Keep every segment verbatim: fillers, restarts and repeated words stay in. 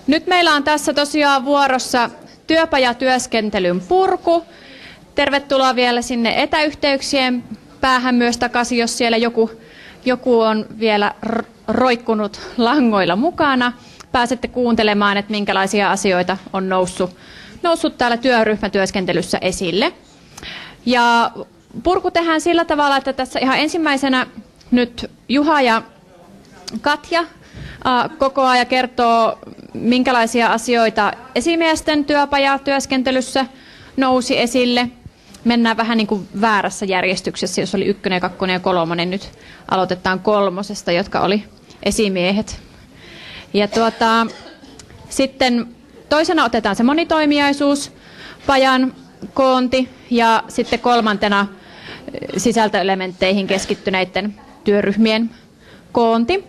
Nyt meillä on tässä tosiaan vuorossa työpajatyöskentelyn purku. Tervetuloa vielä sinne etäyhteyksien päähän myös takaisin, jos siellä joku, joku on vielä roikkunut langoilla mukana. Pääsette kuuntelemaan, että minkälaisia asioita on noussut, noussut täällä työryhmätyöskentelyssä esille. Ja purku tehdään sillä tavalla, että tässä ihan ensimmäisenä nyt Juha ja Katja koko ajan kertoo, minkälaisia asioita esimiesten työpajatyöskentelyssä nousi esille. Mennään vähän niin kuin väärässä järjestyksessä, jos oli ykkönen, kakkonen ja kolmonen. Nyt aloitetaan kolmosesta, jotka oli esimiehet. Ja tuota, sitten toisena otetaan se monitoimiaisuus, pajan koonti ja sitten kolmantena sisältöelementteihin keskittyneiden työryhmien koonti.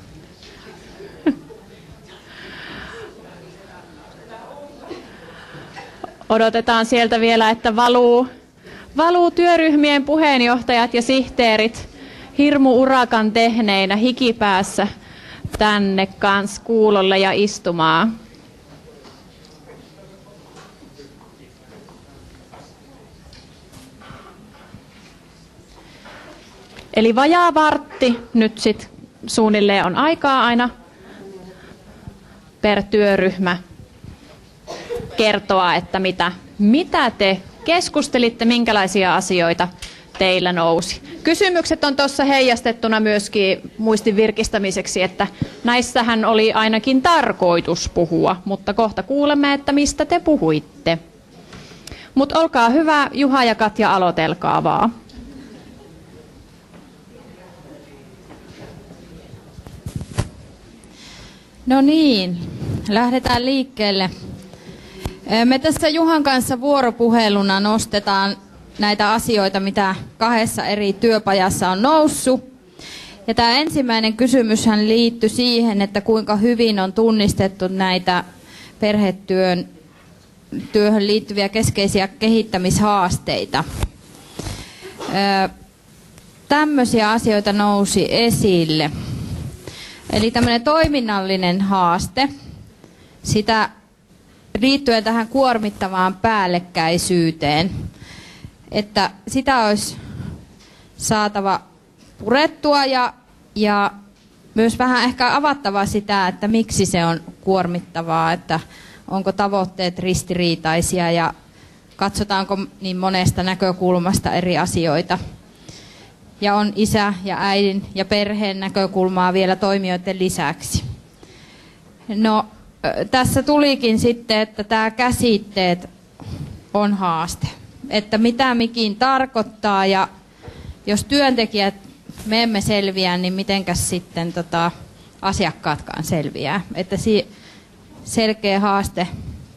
Odotetaan sieltä vielä, että valuu, valuu työryhmien puheenjohtajat ja sihteerit hirmu-urakan tehneinä hikipäässä tänne kans kuulolle ja istumaan. Eli vajaa vartti nyt sit suunnilleen on aikaa aina per työryhmä kertoa, että mitä, mitä te keskustelitte, minkälaisia asioita teillä nousi. Kysymykset on tuossa heijastettuna myöskin muistin virkistämiseksi, että näissähän oli ainakin tarkoitus puhua, mutta kohta kuulemme, että mistä te puhuitte. Mutta olkaa hyvä, Juha ja Katja, aloitelkaa vaan. No niin, lähdetään liikkeelle. Me tässä Juhan kanssa vuoropuheluna nostetaan näitä asioita, mitä kahdessa eri työpajassa on noussut. Ja tämä ensimmäinen kysymyshän liittyi siihen, että kuinka hyvin on tunnistettu näitä perhetyön työhön liittyviä keskeisiä kehittämishaasteita. Tämmöisiä asioita nousi esille. Eli tämmöinen toiminnallinen haaste, sitä liittyen tähän kuormittavaan päällekkäisyyteen, että sitä olisi saatava purettua ja, ja myös vähän ehkä avattava sitä, että miksi se on kuormittavaa, että onko tavoitteet ristiriitaisia ja katsotaanko niin monesta näkökulmasta eri asioita. Ja on isä ja äidin ja perheen näkökulmaa vielä toimijoiden lisäksi. No, tässä tulikin sitten, että tämä käsitteet on haaste. Että mitä mikin tarkoittaa ja jos työntekijät me emme selviä, niin mitenkäs sitten tota, asiakkaatkaan selviää. Että si- selkeä haaste.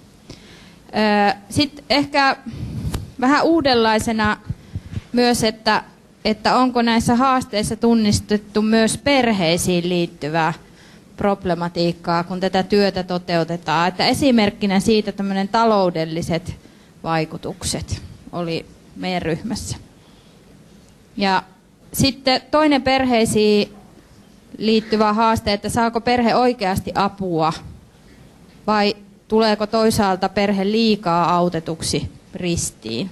Sitten ehkä vähän uudenlaisena myös, että että onko näissä haasteissa tunnistettu myös perheisiin liittyvää problematiikkaa, kun tätä työtä toteutetaan. Että esimerkkinä siitä tämmöinen taloudelliset vaikutukset oli meidän ryhmässä. Ja sitten toinen perheisiin liittyvä haaste, että saako perhe oikeasti apua vai tuleeko toisaalta perhe liikaa autetuksi ristiin.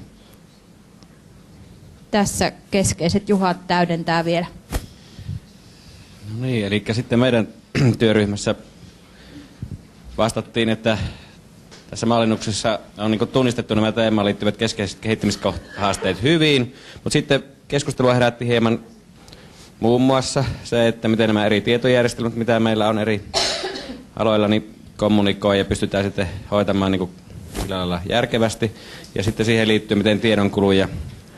Tässä keskeiset Juhat täydentää vielä. No niin, eli sitten meidän työryhmässä vastattiin, että tässä mallinnuksessa on niin kuin tunnistettu nämä teemaan liittyvät keskeiset kehittämishaasteet hyvin, mutta sitten keskustelua herätti hieman muun muassa se, että miten nämä eri tietojärjestelmät, mitä meillä on eri aloilla, niin kommunikoi ja pystytään sitten hoitamaan niin kuin sillä lailla järkevästi. Ja sitten siihen liittyy, miten tiedonkulu ja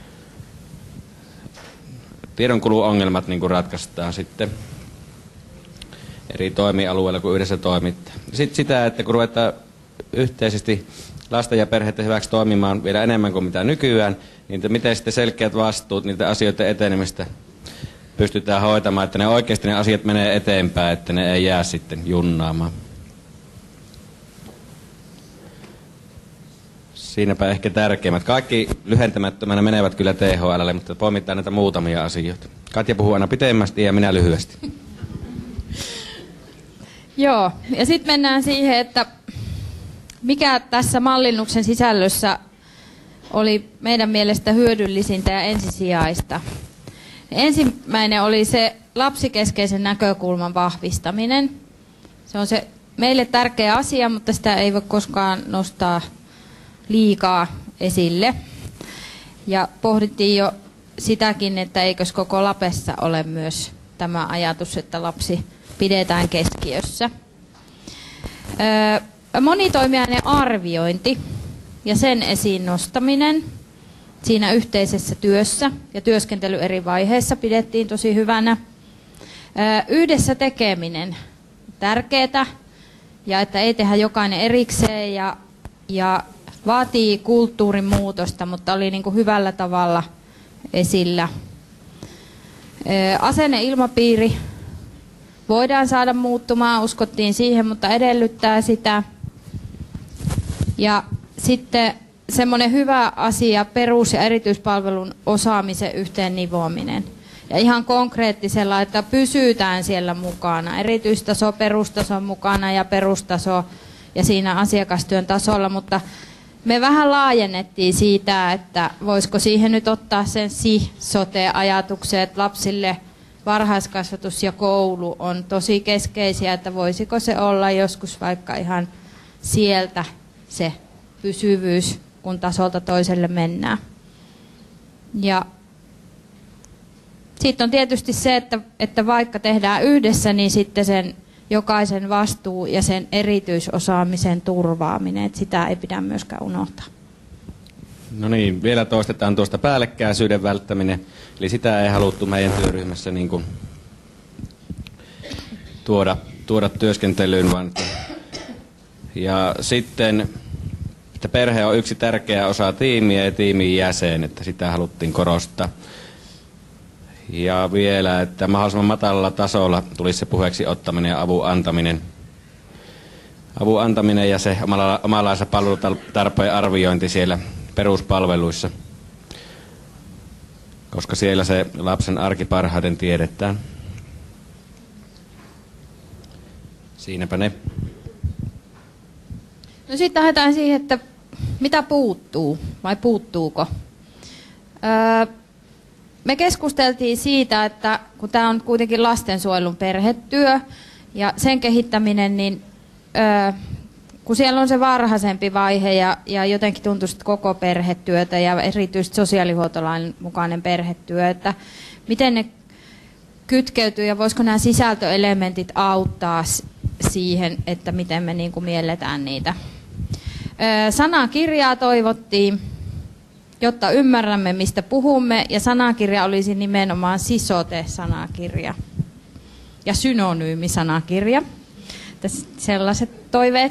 tiedonkuluongelmat niin kuin ratkaistaan sitten eri toimialueilla, kun yhdessä toimittaa. Sitten sitä, että kun ruvetaan yhteisesti lasten ja perheiden hyväksi toimimaan vielä enemmän kuin mitä nykyään, niin miten sitten selkeät vastuut niitä asioiden etenemistä pystytään hoitamaan, että ne oikeasti ne asiat menee eteenpäin, että ne ei jää sitten junnaamaan. Siinäpä ehkä tärkeimmät. Kaikki lyhentämättömänä menevät kyllä T H L:lle, mutta poimitaan näitä muutamia asioita. Katja puhuu aina pitemmästi ja minä lyhyesti. Joo, ja sitten mennään siihen, että mikä tässä mallinnuksen sisällössä oli meidän mielestä hyödyllisintä ja ensisijaista. Ensimmäinen oli se lapsikeskeisen näkökulman vahvistaminen. Se on se meille tärkeä asia, mutta sitä ei voi koskaan nostaa liikaa esille. Ja pohdittiin jo sitäkin, että eikös koko Lapessa ole myös tämä ajatus, että lapsi pidetään keskiössä. Öö, monitoimijainen arviointi ja sen esiin nostaminen siinä yhteisessä työssä ja työskentely eri vaiheissa pidettiin tosi hyvänä. Öö, yhdessä tekeminen, tärkeää, ja että ei tehdä jokainen erikseen ja, ja vaatii kulttuurin muutosta, mutta oli niin kuin hyvällä tavalla esillä. Öö, asenneilmapiiri voidaan saada muuttumaan, uskottiin siihen, mutta edellyttää sitä. Ja sitten semmoinen hyvä asia, perus- ja erityispalvelun osaamisen yhteen nivoaminen. Ja ihan konkreettisella, että pysytään siellä mukana. Erityistaso, perustaso mukana ja perustaso ja siinä asiakastyön tasolla, mutta me vähän laajennettiin siitä, että voisiko siihen nyt ottaa sen S I S-sote-ajatuksen, että lapsille varhaiskasvatus ja koulu on tosi keskeisiä, että voisiko se olla joskus vaikka ihan sieltä se pysyvyys, kun tasolta toiselle mennään. Ja sitten on tietysti se, että, että vaikka tehdään yhdessä, niin sitten sen jokaisen vastuu ja sen erityisosaamisen turvaaminen, että sitä ei pidä myöskään unohtaa. No niin, vielä toistetaan tuosta päällekkäisyyden välttäminen. Eli sitä ei haluttu meidän työryhmässä niin kuin tuoda, tuoda työskentelyyn. Vaan ja sitten, että perhe on yksi tärkeä osa tiimiä ja tiimin jäsen, että sitä haluttiin korostaa. Ja vielä, että mahdollisimman matalalla tasolla tulisi se puheeksi ottaminen ja avun antaminen. Avun antaminen ja se omala, omanlaisen palvelutarpeen arviointi siellä peruspalveluissa, koska siellä se lapsen arki parhaiten tiedetään. Siinäpä ne. No sitten lähdetään siihen, että mitä puuttuu vai puuttuuko. Öö, me keskusteltiin siitä, että kun tämä on kuitenkin lastensuojelun perhetyö ja sen kehittäminen, niin öö, kun siellä on se varhaisempi vaihe ja, ja jotenkin tuntuu koko perhetyötä ja erityisesti sosiaalihuoltolain mukainen perhetyö, että miten ne kytkeytyy ja voisiko nämä sisältöelementit auttaa siihen, että miten me niin kuin mielletään niitä. Öö, sanakirjaa toivottiin, jotta ymmärrämme, mistä puhumme, ja sanakirja olisi nimenomaan sisote-sanakirja ja synonyymisanakirja. Tässä sellaiset toiveet.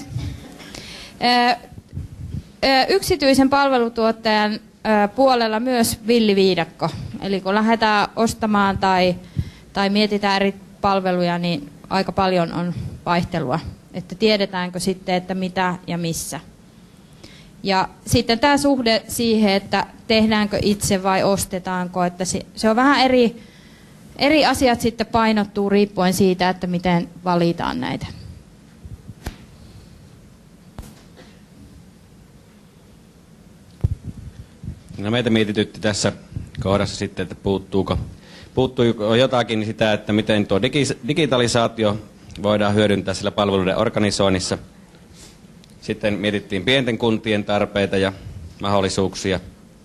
Yksityisen palvelutuottajan puolella myös villiviidakko. Eli kun lähdetään ostamaan tai, tai mietitään eri palveluja, niin aika paljon on vaihtelua. Että tiedetäänkö sitten, että mitä ja missä. Ja sitten tämä suhde siihen, että tehdäänkö itse vai ostetaanko, että se, se on vähän eri, eri asiat sitten painottuu riippuen siitä, että miten valitaan näitä. No meitä mietitytti tässä kohdassa sitten, että puuttuuko, puuttuuko jotakin sitä, että miten tuo digitalisaatio voidaan hyödyntää sillä palveluiden organisoinnissa. Sitten mietittiin pienten kuntien tarpeita ja mahdollisuuksia.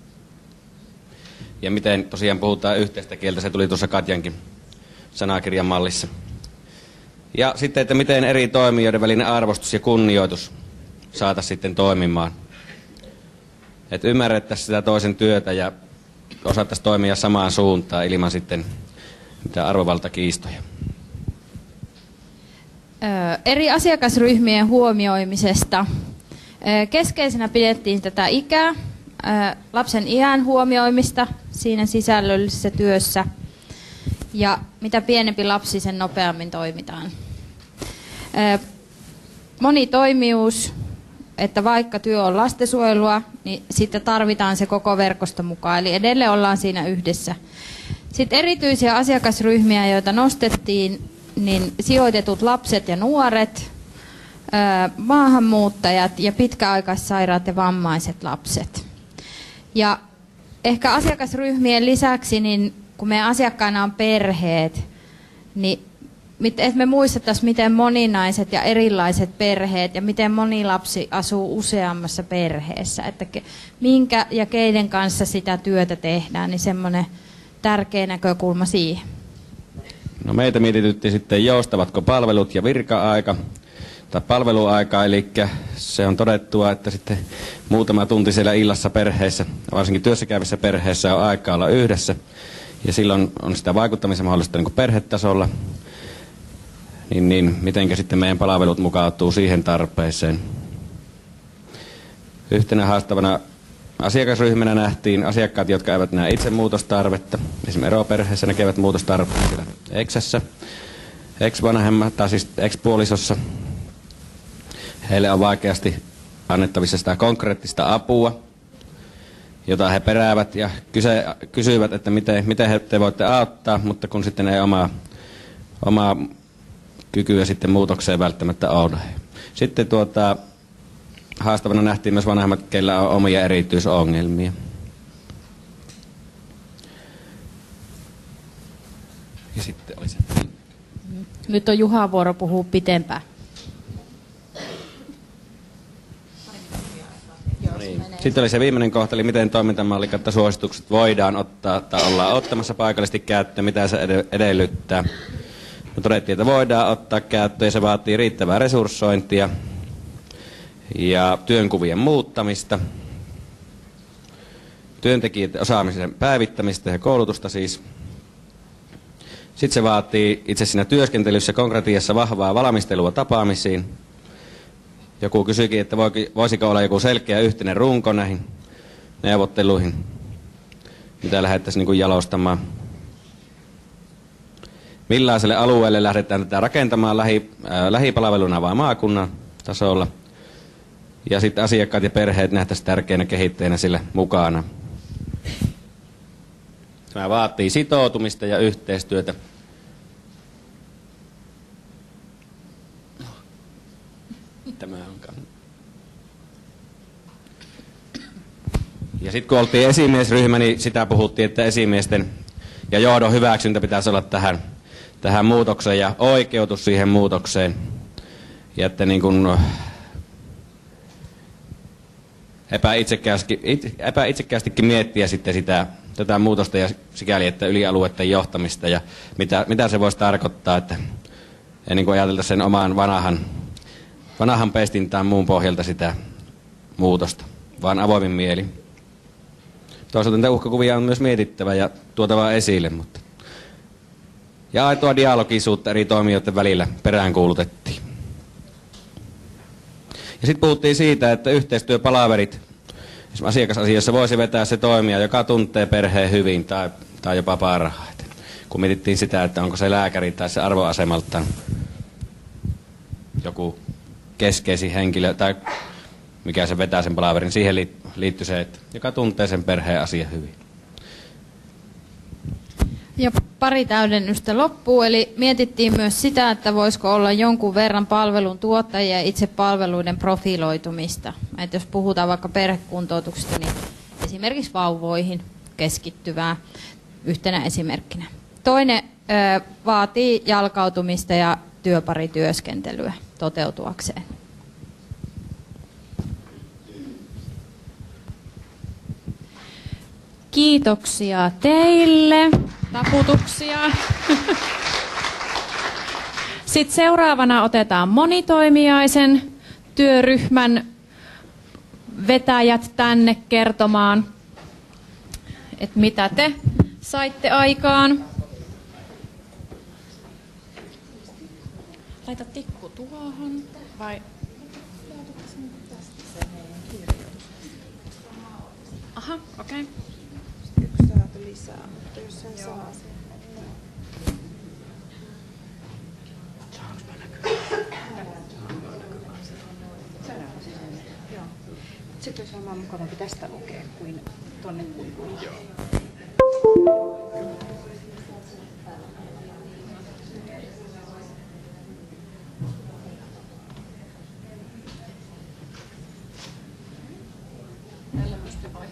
Ja miten tosiaan puhutaan yhteistä kieltä, se tuli tuossa Katjankin sanakirjan mallissa. Ja sitten, että miten eri toimijoiden välinen arvostus ja kunnioitus saataisiin sitten toimimaan. Että ymmärrettäisiin sitä toisen työtä ja osattaisiin toimia samaan suuntaan ilman sitten mitään arvovaltakiistoja. Eri asiakasryhmien huomioimisesta. Keskeisenä pidettiin tätä ikää, lapsen iän huomioimista siinä sisällöllisessä työssä. Ja mitä pienempi lapsi, sen nopeammin toimitaan. Monitoimijuus, että vaikka työ on lastensuojelua, niin sitten tarvitaan se koko verkosto mukaan. Eli edelleen ollaan siinä yhdessä. Sitten erityisiä asiakasryhmiä, joita nostettiin, niin sijoitetut lapset ja nuoret, maahanmuuttajat ja pitkäaikaissairaat ja vammaiset lapset. Ja ehkä asiakasryhmien lisäksi, niin kun meidän asiakkaina on perheet, niin että me muistettaisiin, miten moninaiset ja erilaiset perheet ja miten moni lapsi asuu useammassa perheessä. Että minkä ja keiden kanssa sitä työtä tehdään, niin semmoinen tärkeä näkökulma siihen. No meitä mietitytti sitten joustavatko palvelut ja virka-aika tai palveluaika, eli se on todettua, että sitten muutama tunti siellä illassa perheessä, varsinkin työssäkäyvissä perheessä on aikaa olla yhdessä, ja silloin on sitä vaikuttamisen mahdollista niin kuin perhetasolla, niin, niin mitenkä sitten meidän palvelut mukautuu siihen tarpeeseen. Yhtenä haastavana asiakasryhmänä nähtiin asiakkaat, jotka eivät näe itse muutostarvetta. Esimerkiksi eroperheessä näkevät muutostarvetta siellä eksässä, ex-vanhemmat tai siis ex-puolisossa. Heille on vaikeasti annettavissa sitä konkreettista apua, jota he peräävät ja kyse, kysyvät, että miten, miten he te voitte auttaa, mutta kun sitten ei omaa, omaa kykyä sitten muutokseen välttämättä ole. Sitten tuota, haastavana nähtiin myös vanhemmat, keillä on omia erityisongelmia. Ja sitten oli se. Nyt on Juha vuoro puhua pitempään. Niin. Sitten oli se viimeinen kohta, eli miten toimintamallikkaat suositukset voidaan ottaa tai ollaan ottamassa paikallisesti käyttöön, mitä se edellyttää. No, todettiin, että voidaan ottaa käyttöön ja se vaatii riittävää resurssointia ja työnkuvien muuttamista, työntekijöiden osaamisen päivittämistä ja koulutusta siis. Sitten se vaatii itse siinä työskentelyssä konkretiassa vahvaa valmistelua tapaamisiin. Joku kysyikin, että voisiko olla joku selkeä yhteinen runko näihin neuvotteluihin, mitä lähdettäisiin niin kuin jalostamaan. Millaiselle alueelle lähdetään tätä rakentamaan lähi, äh, lähipalveluna vai maakunnan tasolla. Ja sitten asiakkaat ja perheet nähtäisiin tärkeänä kehittäjänä sillä mukana. Tämä vaatii sitoutumista ja yhteistyötä. Tämä on ja sitten kun oltiin esimiesryhmä, niin sitä puhuttiin, että esimiesten ja johdon hyväksyntä pitäisi olla tähän, tähän muutokseen ja oikeutus siihen muutokseen. Ja että niin kun epäitsekkäästi, epäitsekkäästikin miettiä sitten sitä, tätä muutosta ja sikäli, että ylialueiden johtamista ja mitä, mitä se voisi tarkoittaa, että ei niin kuin ajatella sen oman vanhan, vanhan pestin tai muun pohjalta sitä muutosta, vaan avoimin mieli. Toisaalta niitä uhkakuvia on myös mietittävä ja tuotava esille, mutta ja aitoa dialogisuutta eri toimijoiden välillä peräänkuulutettiin. Ja sitten puhuttiin siitä, että yhteistyöpalaverit esimerkiksi asiakasasioissa voisi vetää se toimija, joka tuntee perheen hyvin tai, tai jopa parhaiten. Kun mietittiin sitä, että onko se lääkäri tai se arvoasemaltaan joku keskeisin henkilö tai mikä se vetää sen palaverin, siihen liittyy se, että joka tuntee sen perheen asian hyvin. Ja pari täydennystä loppuu, eli mietittiin myös sitä, että voisiko olla jonkun verran palvelun tuottajia ja itse palveluiden profiloitumista. Että jos puhutaan vaikka perhekuntoutuksesta, niin esimerkiksi vauvoihin keskittyvää yhtenä esimerkkinä. Toinen ö, vaatii jalkautumista ja työparityöskentelyä toteutuakseen. Kiitoksia teille. Taputuksia. Sitten seuraavana otetaan monitoimijaisen työryhmän vetäjät tänne kertomaan, että mitä te saitte aikaan. Laita tikku tuohon. Vai? Aha, okei. Okay. Lisää, mutta jos sen saa sen. Sitten olisi varmaan mukavampi tästä lukea kuin tuonne kuivuun.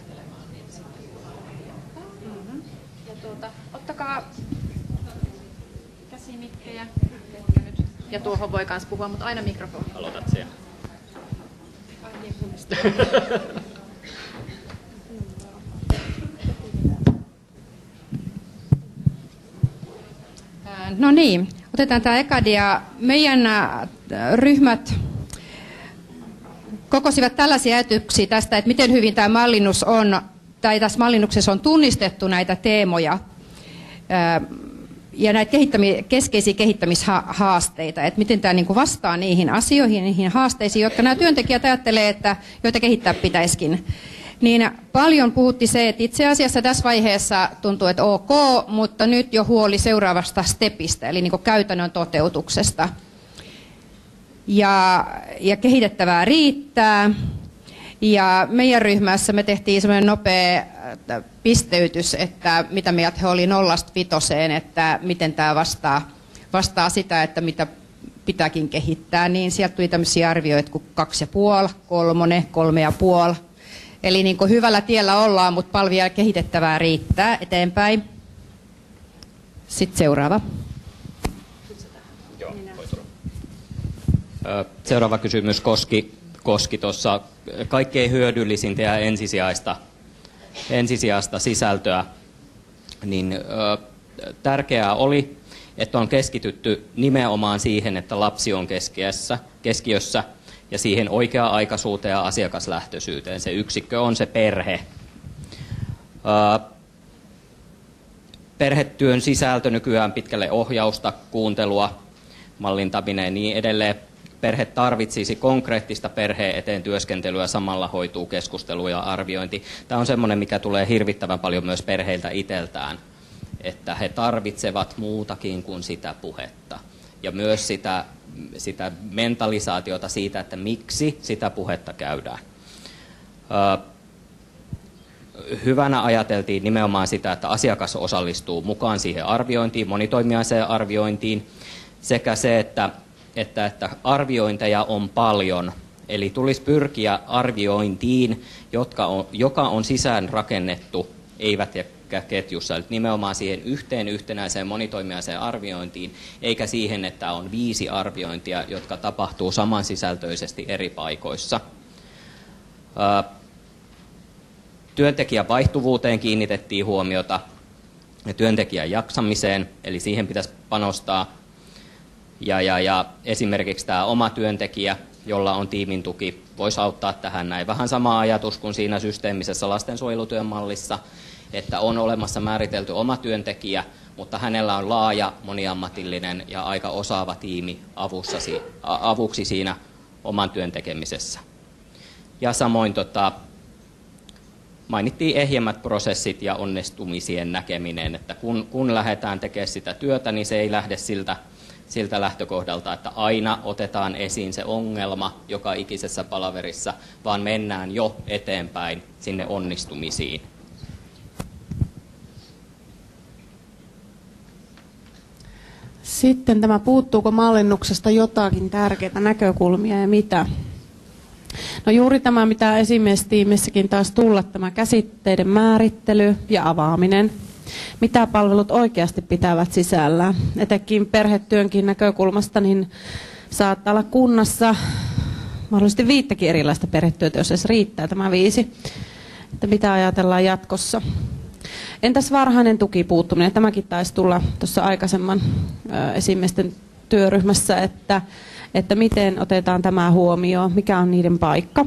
Mm-hmm. Ja tuota, ottakaa käsimikkejä. Ja tuohon voi myös puhua, mutta aina mikrofoni. Aloitat siellä. Ai niin, No niin, otetaan tämä eka dia. Meidän ryhmät kokosivat tällaisia ajatuksia tästä, että miten hyvin tämä mallinnus on, tai tässä mallinnuksessa on tunnistettu näitä teemoja ja näitä kehittämi- keskeisiä kehittämishaasteita, että miten tämä niinku vastaa niihin asioihin, niihin haasteisiin, jotka nämä työntekijät ajattelee, että joita kehittää pitäisikin. Niin paljon puhutti se, että itse asiassa tässä vaiheessa tuntuu, että ok, mutta nyt jo huoli seuraavasta stepistä, eli niin kuin käytännön toteutuksesta. Ja, ja kehitettävää riittää. Ja meidän ryhmässä me tehtiin semmoinen nopea pisteytys, että mitä mieltä he oli nollasta vitoseen, että miten tämä vastaa, vastaa sitä, että mitä pitääkin kehittää. Niin sieltä tuli tämmöisiä arvioita kuin kaksi ja puoli, kolmonen, kolme ja puoli. Eli niin kuin hyvällä tiellä ollaan, mutta paljon vielä kehitettävää riittää eteenpäin. Sitten seuraava. Joo, seuraava kysymys koski, koski tuossa kaikkein hyödyllisintä ja ensisijaista, ensisijaista sisältöä. Niin, ö, tärkeää oli, että on keskitytty nimenomaan siihen, että lapsi on keskiössä, keskiössä ja siihen oikea-aikaisuuteen ja asiakaslähtöisyyteen. Se yksikkö on se perhe. Perhetyön sisältö nykyään pitkälle ohjausta, kuuntelua, mallintaminen ja niin edelleen. Perhe tarvitsisi konkreettista perheen eteen työskentelyä, samalla hoituu keskustelu ja arviointi. Tämä on semmoinen, mikä tulee hirvittävän paljon myös perheiltä itseltään, että he tarvitsevat muutakin kuin sitä puhetta. Ja myös sitä, sitä mentalisaatiota siitä, että miksi sitä puhetta käydään. Hyvänä ajateltiin nimenomaan sitä, että asiakas osallistuu mukaan siihen arviointiin, monitoimijaiseen arviointiin, sekä se, että, että, että arviointeja on paljon. Eli tulisi pyrkiä arviointiin, jotka on, joka on sisään rakennettu, eivät ketjussa, eli nimenomaan siihen yhteen yhtenäiseen monitoimijaiseen arviointiin, eikä siihen, että on viisi arviointia, jotka tapahtuu samansisältöisesti eri paikoissa. Työntekijän vaihtuvuuteen kiinnitettiin huomiota ja työntekijän jaksamiseen, eli siihen pitäisi panostaa. Ja, ja, ja esimerkiksi tämä oma työntekijä, jolla on tiimin tuki, voisi auttaa tähän näin. Vähän sama ajatus kuin siinä systeemisessä lastensuojelutyön mallissa, että on olemassa määritelty oma työntekijä, mutta hänellä on laaja, moniammatillinen ja aika osaava tiimi avussasi, avuksi siinä oman työn tekemisessä. Ja samoin tota, mainittiin ehjemmät prosessit ja onnistumisien näkeminen, että kun, kun lähdetään tekemään sitä työtä, niin se ei lähde siltä, siltä lähtökohdalta, että aina otetaan esiin se ongelma joka ikisessä palaverissa, vaan mennään jo eteenpäin sinne onnistumisiin. Sitten tämä, puuttuuko mallinnuksesta jotakin tärkeitä näkökulmia ja mitä? No juuri tämä, mitä esimiestiimissäkin taas tulla, tämä käsitteiden määrittely ja avaaminen. Mitä palvelut oikeasti pitävät sisällään? Etenkin perhetyönkin näkökulmasta niin saattaa olla kunnassa mahdollisesti viittäkin erilaista perhetyötä, jos edes riittää tämä viisi. Että mitä ajatellaan jatkossa? Entäs varhainen tukipuuttuminen? Tämäkin taisi tulla tuossa aikaisemman ö, esimiesten työryhmässä, että, että miten otetaan tämä huomioon, mikä on niiden paikka.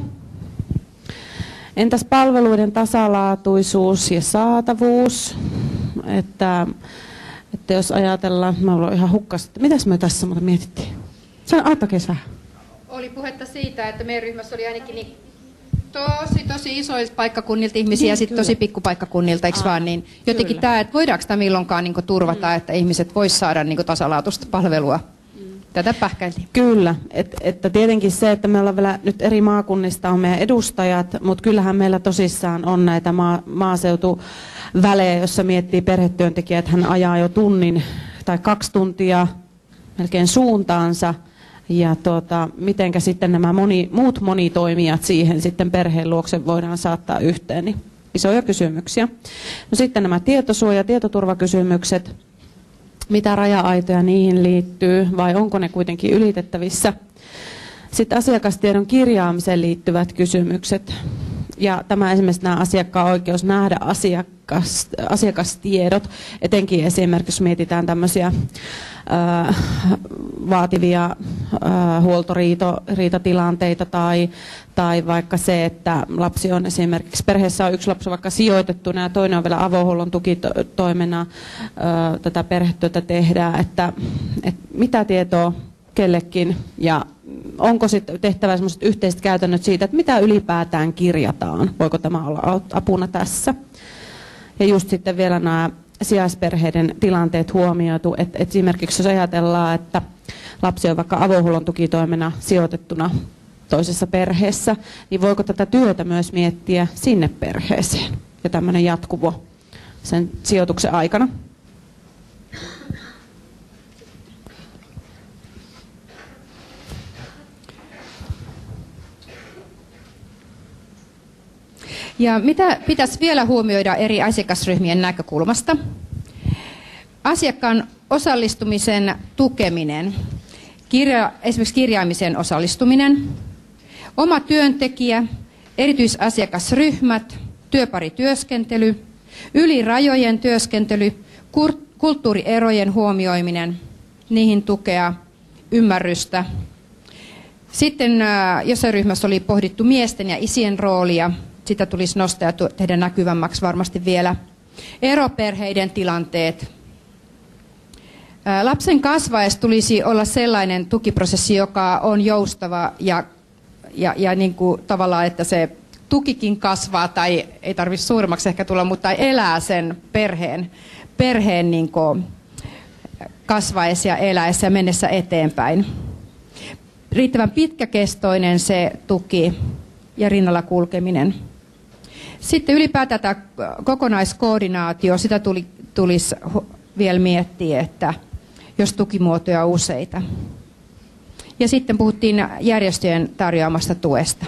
Entäs palveluiden tasalaatuisuus ja saatavuus? Että, että jos ajatellaan, mä olen ihan hukkas, että mitäs me tässä muuta mietittiin? Se on aatokesä. Oli puhetta siitä, että meidän ryhmässä oli ainakin niin tosi, tosi isoilta paikkakunnilta ihmisiä ja sitten tosi pikkupaikkakunnilta, eikö vaan? Niin jotenkin tämä, että voidaanko tämä milloinkaan niin turvata, mm. että ihmiset vois saada niin tasalaatuista palvelua. Mm. Tätä pähkäiltiin. Kyllä, Et, että tietenkin se, että me ollaan vielä nyt eri maakunnista on meidän edustajat, mutta kyllähän meillä tosissaan on näitä maa, maaseutuvälejä, jossa miettii perhetyöntekijä, että hän ajaa jo tunnin tai kaksi tuntia melkein suuntaansa. Ja tuota, mitenkä sitten nämä moni, muut monitoimijat siihen sitten perheen luokse voidaan saattaa yhteen, niin isoja kysymyksiä. No sitten nämä tietosuoja- tietoturvakysymykset. Mitä raja-aitoja niihin liittyy vai onko ne kuitenkin ylitettävissä? Sitten asiakastiedon kirjaamiseen liittyvät kysymykset. Ja tämä esimerkiksi nämä asiakkaan oikeus nähdä asiakas, asiakastiedot, etenkin esimerkiksi jos mietitään tämmöisiä ää, vaativia ää, huoltoriitatilanteita tai, tai vaikka se, että lapsi on esimerkiksi, perheessä on yksi lapsi vaikka sijoitettuna ja toinen on vielä avohuollon tukitoimena, ää, tätä perhetyötä tehdään, että, että mitä tietoa kellekin ja onko sitten tehtävä sellaiset yhteiset käytännöt siitä, että mitä ylipäätään kirjataan, voiko tämä olla apuna tässä. Ja just sitten vielä nämä sijaisperheiden tilanteet huomioitu, että esimerkiksi jos ajatellaan, että lapsi on vaikka avohuollon tukitoimena sijoitettuna toisessa perheessä, niin voiko tätä työtä myös miettiä sinne perheeseen ja tämmöinen jatkuvo sen sijoituksen aikana. Ja mitä pitäisi vielä huomioida eri asiakasryhmien näkökulmasta? Asiakkaan osallistumisen tukeminen, kirja, esimerkiksi kirjaamiseen osallistuminen, oma työntekijä, erityisasiakasryhmät, työparityöskentely, yli rajojen työskentely, kulttuurierojen huomioiminen, niihin tukea, ymmärrystä. Sitten jossain ryhmässä oli pohdittu miesten ja isien roolia. Sitä tulisi nostaa ja tehdä näkyvämmäksi varmasti vielä. Eroperheiden tilanteet. Lapsen kasvaessa tulisi olla sellainen tukiprosessi, joka on joustava ja, ja, ja niin kuin tavallaan, että se tukikin kasvaa tai ei tarvitse suuremmaksi ehkä tulla, mutta elää sen perheen, perheen niin kuin kasvaessa ja eläessä ja mennessä eteenpäin. Riittävän pitkäkestoinen se tuki ja rinnalla kulkeminen. Sitten ylipäätään tämä kokonaiskoordinaatio, sitä tuli, tulisi vielä miettiä, että jos tukimuotoja on useita. Ja sitten puhuttiin järjestöjen tarjoamasta tuesta.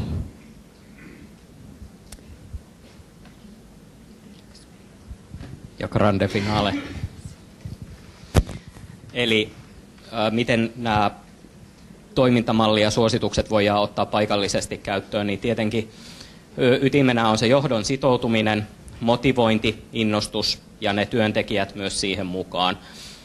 Ja grande finale. Eli äh, miten nämä toimintamalli ja suositukset voidaan ottaa paikallisesti käyttöön, niin tietenkin ytimenä on se johdon sitoutuminen, motivointi, innostus ja ne työntekijät myös siihen mukaan.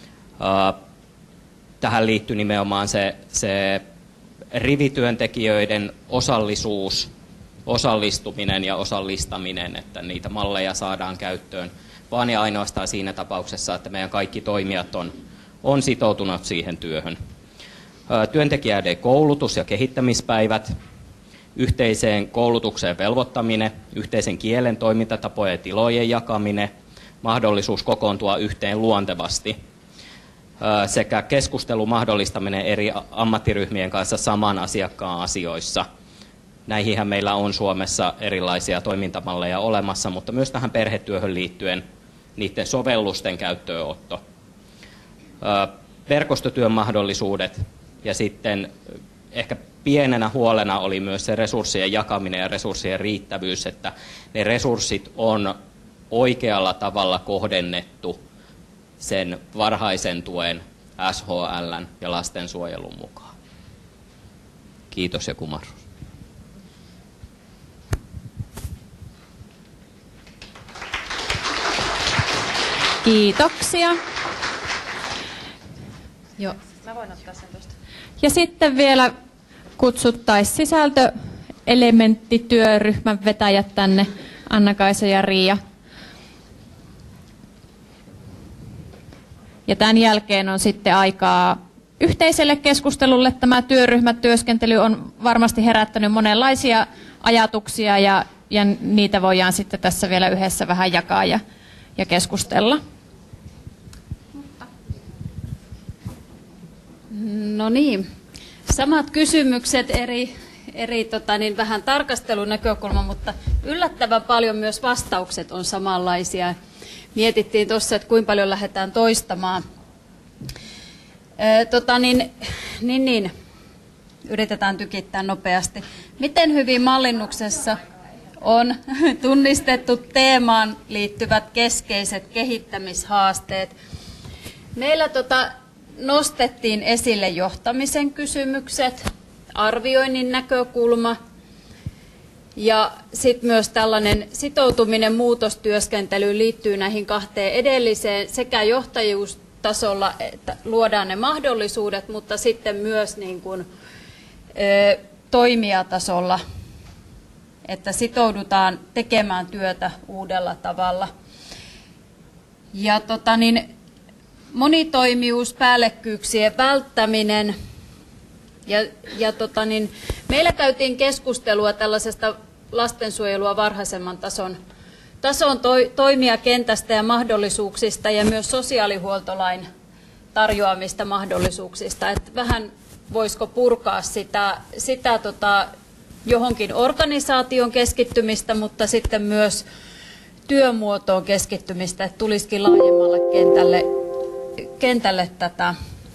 Tähän liittyy nimenomaan se, se rivityöntekijöiden osallisuus, osallistuminen ja osallistaminen, että niitä malleja saadaan käyttöön vaan ja ainoastaan siinä tapauksessa, että meidän kaikki toimijat on, on sitoutunut siihen työhön. Työntekijöiden koulutus- ja kehittämispäivät, yhteiseen koulutukseen velvoittaminen, yhteisen kielen toimintatapojen ja tilojen jakaminen, mahdollisuus kokoontua yhteen luontevasti sekä keskustelun mahdollistaminen eri ammattiryhmien kanssa saman asiakkaan asioissa. Näihinhän meillä on Suomessa erilaisia toimintamalleja olemassa, mutta myös tähän perhetyöhön liittyen niiden sovellusten käyttöönotto. Verkostotyön mahdollisuudet ja sitten ehkä pienenä huolena oli myös se resurssien jakaminen ja resurssien riittävyys, että ne resurssit on oikealla tavalla kohdennettu sen varhaisen tuen, S H L:n ja lastensuojelun mukaan. Kiitos ja kumarrus. Kiitoksia. Joo. Mä voin ottaa sen tuosta. Ja sitten vielä kutsuttaisiin sisältöelementtityöryhmän vetäjät tänne, Anna-Kaisa ja Riia. Ja tämän jälkeen on sitten aikaa yhteiselle keskustelulle. Tämä työryhmätyöskentely on varmasti herättänyt monenlaisia ajatuksia ja, ja niitä voidaan sitten tässä vielä yhdessä vähän jakaa ja, ja keskustella. No niin, samat kysymykset eri, eri tota niin, vähän tarkastelunäkökulma, mutta yllättävän paljon myös vastaukset on samanlaisia. Mietittiin tuossa, että kuinka paljon lähdetään toistamaan. Ee, tota niin, niin, niin, yritetään tykittää nopeasti. Miten hyvin mallinnuksessa on tunnistettu teemaan liittyvät keskeiset kehittämishaasteet. Meillä tota, nostettiin esille johtamisen kysymykset, arvioinnin näkökulma ja sitten myös tällainen sitoutuminen muutostyöskentelyyn liittyy näihin kahteen edelliseen sekä johtajuustasolla, että luodaan ne mahdollisuudet, mutta sitten myös niin kuin, ö, toimijatasolla, että sitoudutaan tekemään työtä uudella tavalla. Ja tota niin, monitoimijuus, päällekkyyksien välttäminen. Ja, ja tota niin, meillä käytiin keskustelua tällaisesta lastensuojelua varhaisemman tason, tason toi, toimijakentästä ja mahdollisuuksista ja myös sosiaalihuoltolain tarjoamista mahdollisuuksista. Että vähän voisiko purkaa sitä, sitä tota, johonkin organisaation keskittymistä, mutta sitten myös työmuotoon keskittymistä, että tulisikin laajemmalle kentälle, kentälle tätä.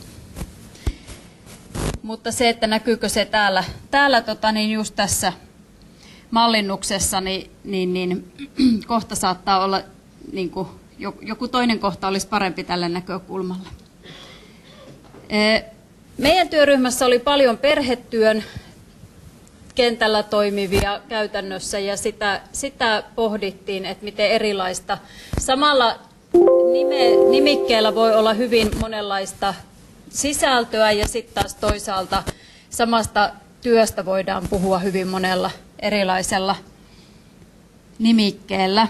Mutta se, että näkyykö se täällä, täällä tota, niin just tässä mallinnuksessa, niin, niin, niin kohta saattaa olla, niin kuin, joku toinen kohta olisi parempi tälle näkökulmalle. Meidän työryhmässä oli paljon perhetyön kentällä toimivia käytännössä ja sitä, sitä pohdittiin, että miten erilaista. Samalla nime, nimikkeellä voi olla hyvin monenlaista sisältöä ja sitten taas toisaalta samasta työstä voidaan puhua hyvin monella erilaisella nimikkeellä.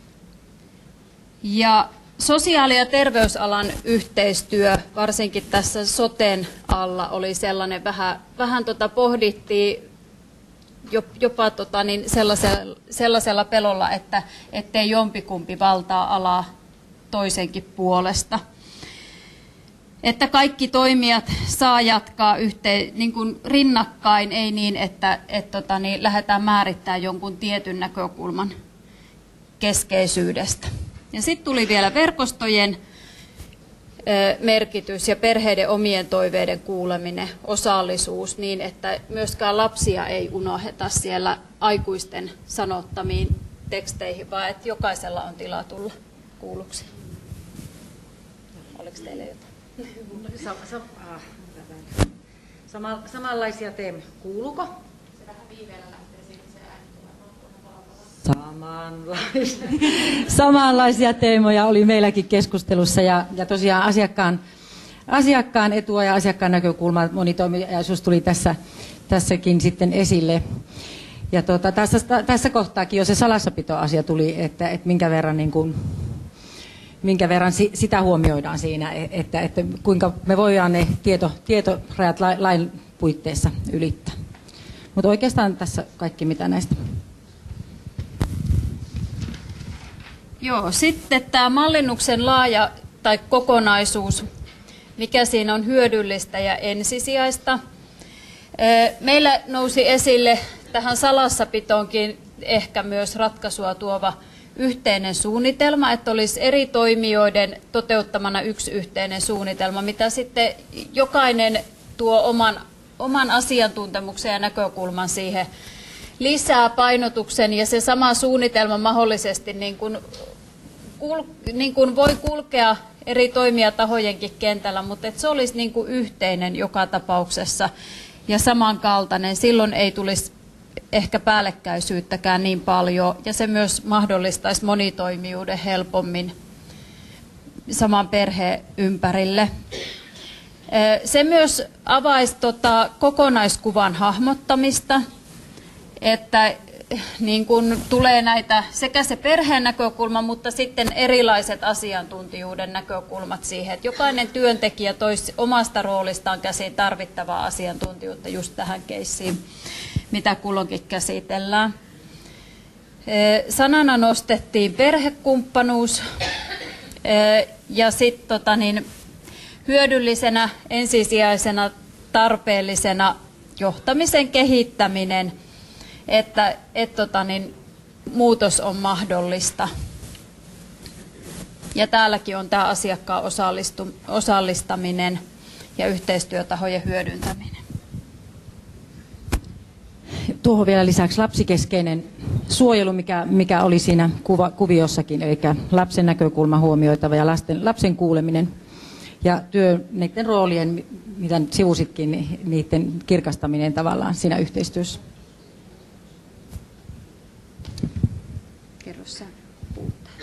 Ja sosiaali- ja terveysalan yhteistyö, varsinkin tässä soten alla, oli sellainen, vähän, vähän tota pohdittiin jopa tota niin sellaisella, sellaisella pelolla, että ettei jompikumpi valtaa alaa toisenkin puolesta. Että kaikki toimijat saa jatkaa yhteen, niin kuin rinnakkain, ei niin, että et tota niin, lähdetään määrittämään jonkun tietyn näkökulman keskeisyydestä. Ja sitten tuli vielä verkostojen merkitys ja perheiden omien toiveiden kuuleminen, osallisuus, niin että myöskään lapsia ei unohdeta siellä aikuisten sanottamiin teksteihin, vaan että jokaisella on tilaa tulla kuulluksi. Oliko teille jotain? Sa, sa, ah, sama, samanlaisia teemme. Kuuluuko? Se vähän viiveellä lähtee siitä, se Samanlaisia, samanlaisia teemoja oli meilläkin keskustelussa ja, ja tosiaan asiakkaan, asiakkaan etua ja asiakkaan näkökulma, monitoimijaisuus tuli tässä, tässäkin sitten esille. Ja tuota, tässä, tässä kohtaakin jo se salassapitoasia tuli, että, että minkä verran niin kuin, minkä verran sitä huomioidaan siinä, että, että kuinka me voidaan ne tieto, tietorajat lain puitteissa ylittää. Mutta oikeastaan tässä kaikki mitä näistä. Joo, sitten tämä mallinnuksen laaja tai kokonaisuus, mikä siinä on hyödyllistä ja ensisijaista. Meillä nousi esille tähän salassapitoonkin ehkä myös ratkaisua tuova yhteinen suunnitelma, että olisi eri toimijoiden toteuttamana yksi yhteinen suunnitelma, mitä sitten jokainen tuo oman, oman asiantuntemuksen ja näkökulman siihen lisää painotuksen, ja se sama suunnitelma mahdollisesti niin kuin, kul, niin kuin voi kulkea eri toimijatahojenkin kentällä, mutta että se olisi niin kuin yhteinen joka tapauksessa ja samankaltainen. Silloin ei tulisi ehkä päällekkäisyyttäkään niin paljon, ja se myös mahdollistaisi monitoimijuuden helpommin saman perheen ympärille. Se myös avaisi tota kokonaiskuvan hahmottamista, että niin kun tulee näitä sekä se perheen näkökulma, mutta sitten erilaiset asiantuntijuuden näkökulmat siihen, että jokainen työntekijä toisi omasta roolistaan käsiin tarvittavaa asiantuntijuutta just tähän keissiin, mitä kulloinkin käsitellään. Sanana nostettiin perhekumppanuus ja sitten tota niin, hyödyllisenä, ensisijaisena, tarpeellisena johtamisen kehittäminen, että et, tota niin, muutos on mahdollista. Ja täälläkin on tämä asiakkaan osallistaminen ja yhteistyötahojen hyödyntäminen. Tuohon vielä lisäksi lapsikeskeinen suojelu, mikä, mikä oli siinä kuva, kuviossakin, eli lapsen näkökulma huomioitava ja lasten, lapsen kuuleminen. Ja työ, niiden roolien, mitä sivusitkin, niin niiden kirkastaminen tavallaan siinä yhteistyössä. Kerro sä puutteita.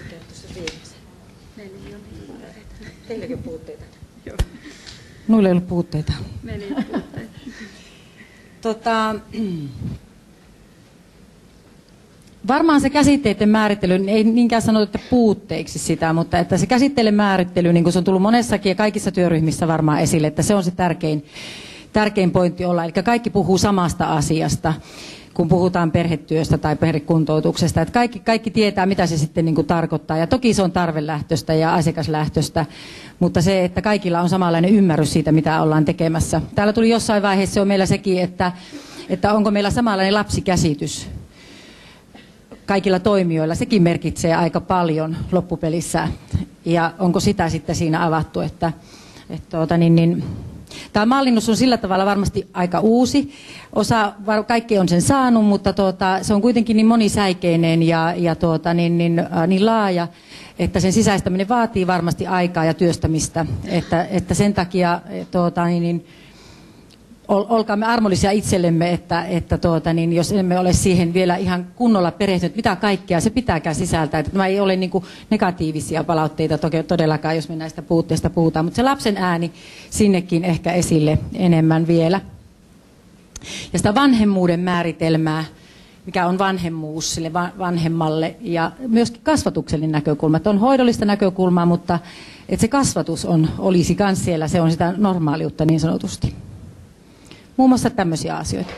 Teilläkin puutteita? Joo. Nuilla ei ollut puutteita. Meillä ei puutteita. Tota, varmaan se käsitteiden määrittely, ei niinkään sanota puutteiksi sitä, mutta että se käsitteiden määrittely, niin kuin se on tullut monessakin ja kaikissa työryhmissä varmaan esille, että se on se tärkein, tärkein pointti olla. Eli kaikki puhuu samasta asiasta, kun puhutaan perhetyöstä tai perhekuntoutuksesta. Että kaikki, kaikki tietää, mitä se sitten niin kuin tarkoittaa. Ja toki se on tarvelähtöistä ja asiakaslähtöistä, mutta se, että kaikilla on samanlainen ymmärrys siitä, mitä ollaan tekemässä. Täällä tuli jossain vaiheessa, se on meillä sekin, että, että onko meillä samanlainen lapsikäsitys kaikilla toimijoilla. Sekin merkitsee aika paljon loppupelissä. Ja onko sitä sitten siinä avattu, että, että tuota, niin, niin, tämä mallinnus on sillä tavalla varmasti aika uusi. Osa, kaikki on sen saanut, mutta tuota, se on kuitenkin niin monisäikeinen ja, ja tuota, niin, niin, niin laaja, että sen sisäistäminen vaatii varmasti aikaa ja työstämistä. Että, että sen takia tuota, niin, niin, olkaamme armollisia itsellemme, että, että tuota, niin jos emme ole siihen vielä ihan kunnolla perehtyneet, mitä kaikkea se pitääkään sisältää. Että tämä ei ole niin kuin negatiivisia palautteita todellakaan, jos me näistä puutteista puhutaan, mutta se lapsen ääni sinnekin ehkä esille enemmän vielä. Ja sitä vanhemmuuden määritelmää, mikä on vanhemmuus sille vanhemmalle ja myöskin kasvatuksellinen näkökulma. Että on hoidollista näkökulmaa, mutta että se kasvatus on, olisi myös siellä, se on sitä normaaliutta niin sanotusti. Muun muassa tämmöisiä asioita.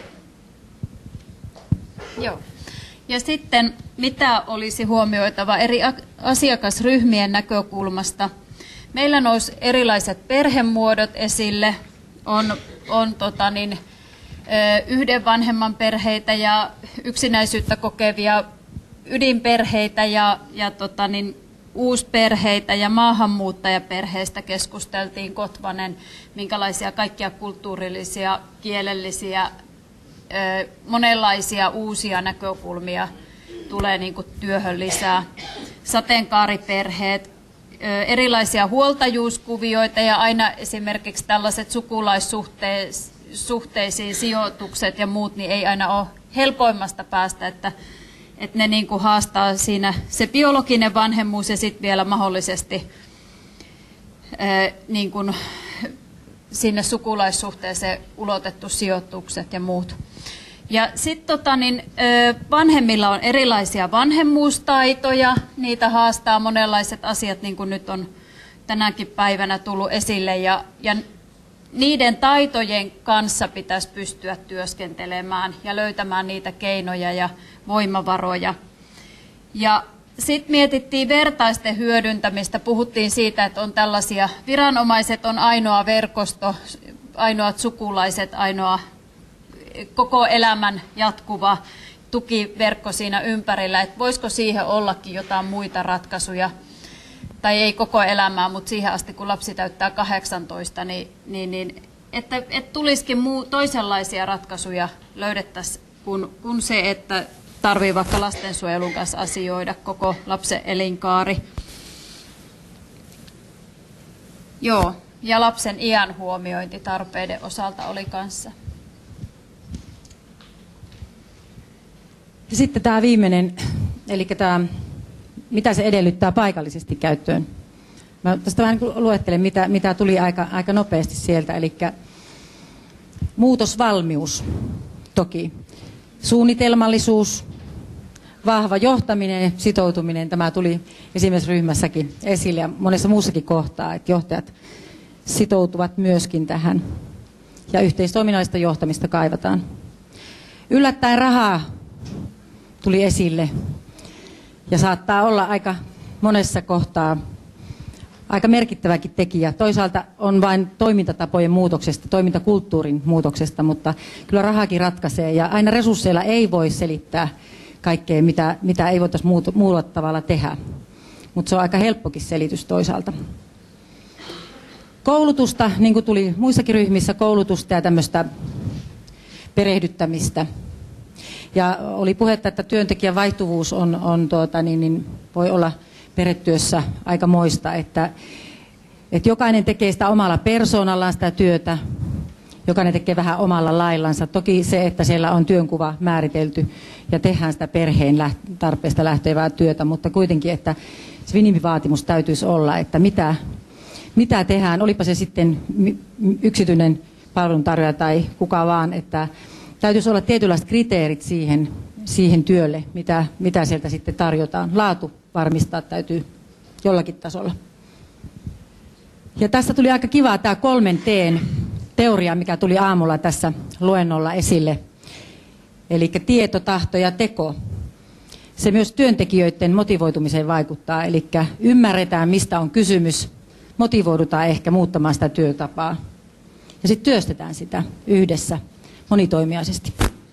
Joo. Ja sitten, mitä olisi huomioitava eri asiakasryhmien näkökulmasta? Meillä nousi erilaiset perhemuodot esille. On, on tota niin, yhden vanhemman perheitä ja yksinäisyyttä kokevia ydinperheitä ja, ja tota niin, uusperheitä ja maahanmuuttajaperheistä keskusteltiin Kotvanen, minkälaisia kaikkia kulttuurillisia, kielellisiä, monenlaisia uusia näkökulmia tulee niin kuin työhön lisää. Sateenkaariperheet, erilaisia huoltajuuskuvioita ja aina esimerkiksi tällaiset sukulaissuhteisiin sijoitukset ja muut, niin ei aina ole helpoimmasta päästä, että että ne niin kuin haastaa siinä se biologinen vanhemmuus ja sitten vielä mahdollisesti ää, niin kuin sinne sukulaissuhteeseen ulotettu sijoitukset ja muut. Ja sitten tota, niin, vanhemmilla on erilaisia vanhemmuustaitoja, niitä haastaa monenlaiset asiat, niin kuin nyt on tänäkin päivänä tullut esille. Ja, ja niiden taitojen kanssa pitäisi pystyä työskentelemään ja löytämään niitä keinoja ja voimavaroja. Ja sitten mietittiin vertaisten hyödyntämistä. Puhuttiin siitä, että on tällaisia, viranomaiset on ainoa verkosto, ainoat sukulaiset, ainoa koko elämän jatkuva tukiverkko siinä ympärillä. Että voisiko siihen ollakin jotain muita ratkaisuja, tai ei koko elämää, mutta siihen asti kun lapsi täyttää kahdeksantoista, niin, niin, niin että, että tulisikin muu, toisenlaisia ratkaisuja löydettäisiin kuin, kuin se, että tarvii vaikka lastensuojelun kanssa asioida koko lapsen elinkaari. Joo, ja lapsen iän huomiointi tarpeiden osalta oli kanssa. Ja sitten tämä viimeinen, eli tämä, mitä se edellyttää paikallisesti käyttöön. Mä tästä vähän luettelen, mitä, mitä tuli aika, aika nopeasti sieltä, eli muutosvalmius toki, suunnitelmallisuus, vahva johtaminen, sitoutuminen, tämä tuli esimerkiksi ryhmässäkin esille ja monessa muussakin kohtaa, että johtajat sitoutuvat myöskin tähän ja yhteistoiminnallista johtamista kaivataan. Yllättäen rahaa tuli esille ja saattaa olla aika monessa kohtaa aika merkittäväkin tekijä. Toisaalta on vain toimintatapojen muutoksesta, toimintakulttuurin muutoksesta, mutta kyllä rahakin ratkaisee ja aina resursseilla ei voi selittää kaikkea, mitä, mitä ei voitaisiin muulla tavalla tehdä. Mutta se on aika helppokin selitys toisaalta. Koulutusta, niin kuin tuli muissakin ryhmissä, koulutusta ja tämmöistä perehdyttämistä. Ja oli puhetta, että työntekijän vaihtuvuus on, on tuota, niin, niin voi olla perhetyössä aika moista, että, että jokainen tekee sitä omalla persoonallaan sitä työtä, jokainen tekee vähän omalla laillansa. Toki se, että siellä on työnkuva määritelty ja tehdään sitä perheen tarpeesta lähtevää työtä, mutta kuitenkin, että se minimivaatimus täytyisi olla, että mitä, mitä tehdään, olipa se sitten yksityinen palveluntarjoaja tai kuka vaan, että täytyisi olla tietynlaiset kriteerit siihen, siihen työlle, mitä, mitä sieltä sitten tarjotaan. Laatu varmistaa täytyy jollakin tasolla. Ja tässä tuli aika kiva tämä kolmen T:n teoria, mikä tuli aamulla tässä luennolla esille. Eli tieto, tahto ja teko. Se myös työntekijöiden motivoitumiseen vaikuttaa, eli ymmärretään, mistä on kysymys, motivoidutaan ehkä muuttamaan sitä työtapaa. Ja sitten työstetään sitä yhdessä monitoimiaisesti.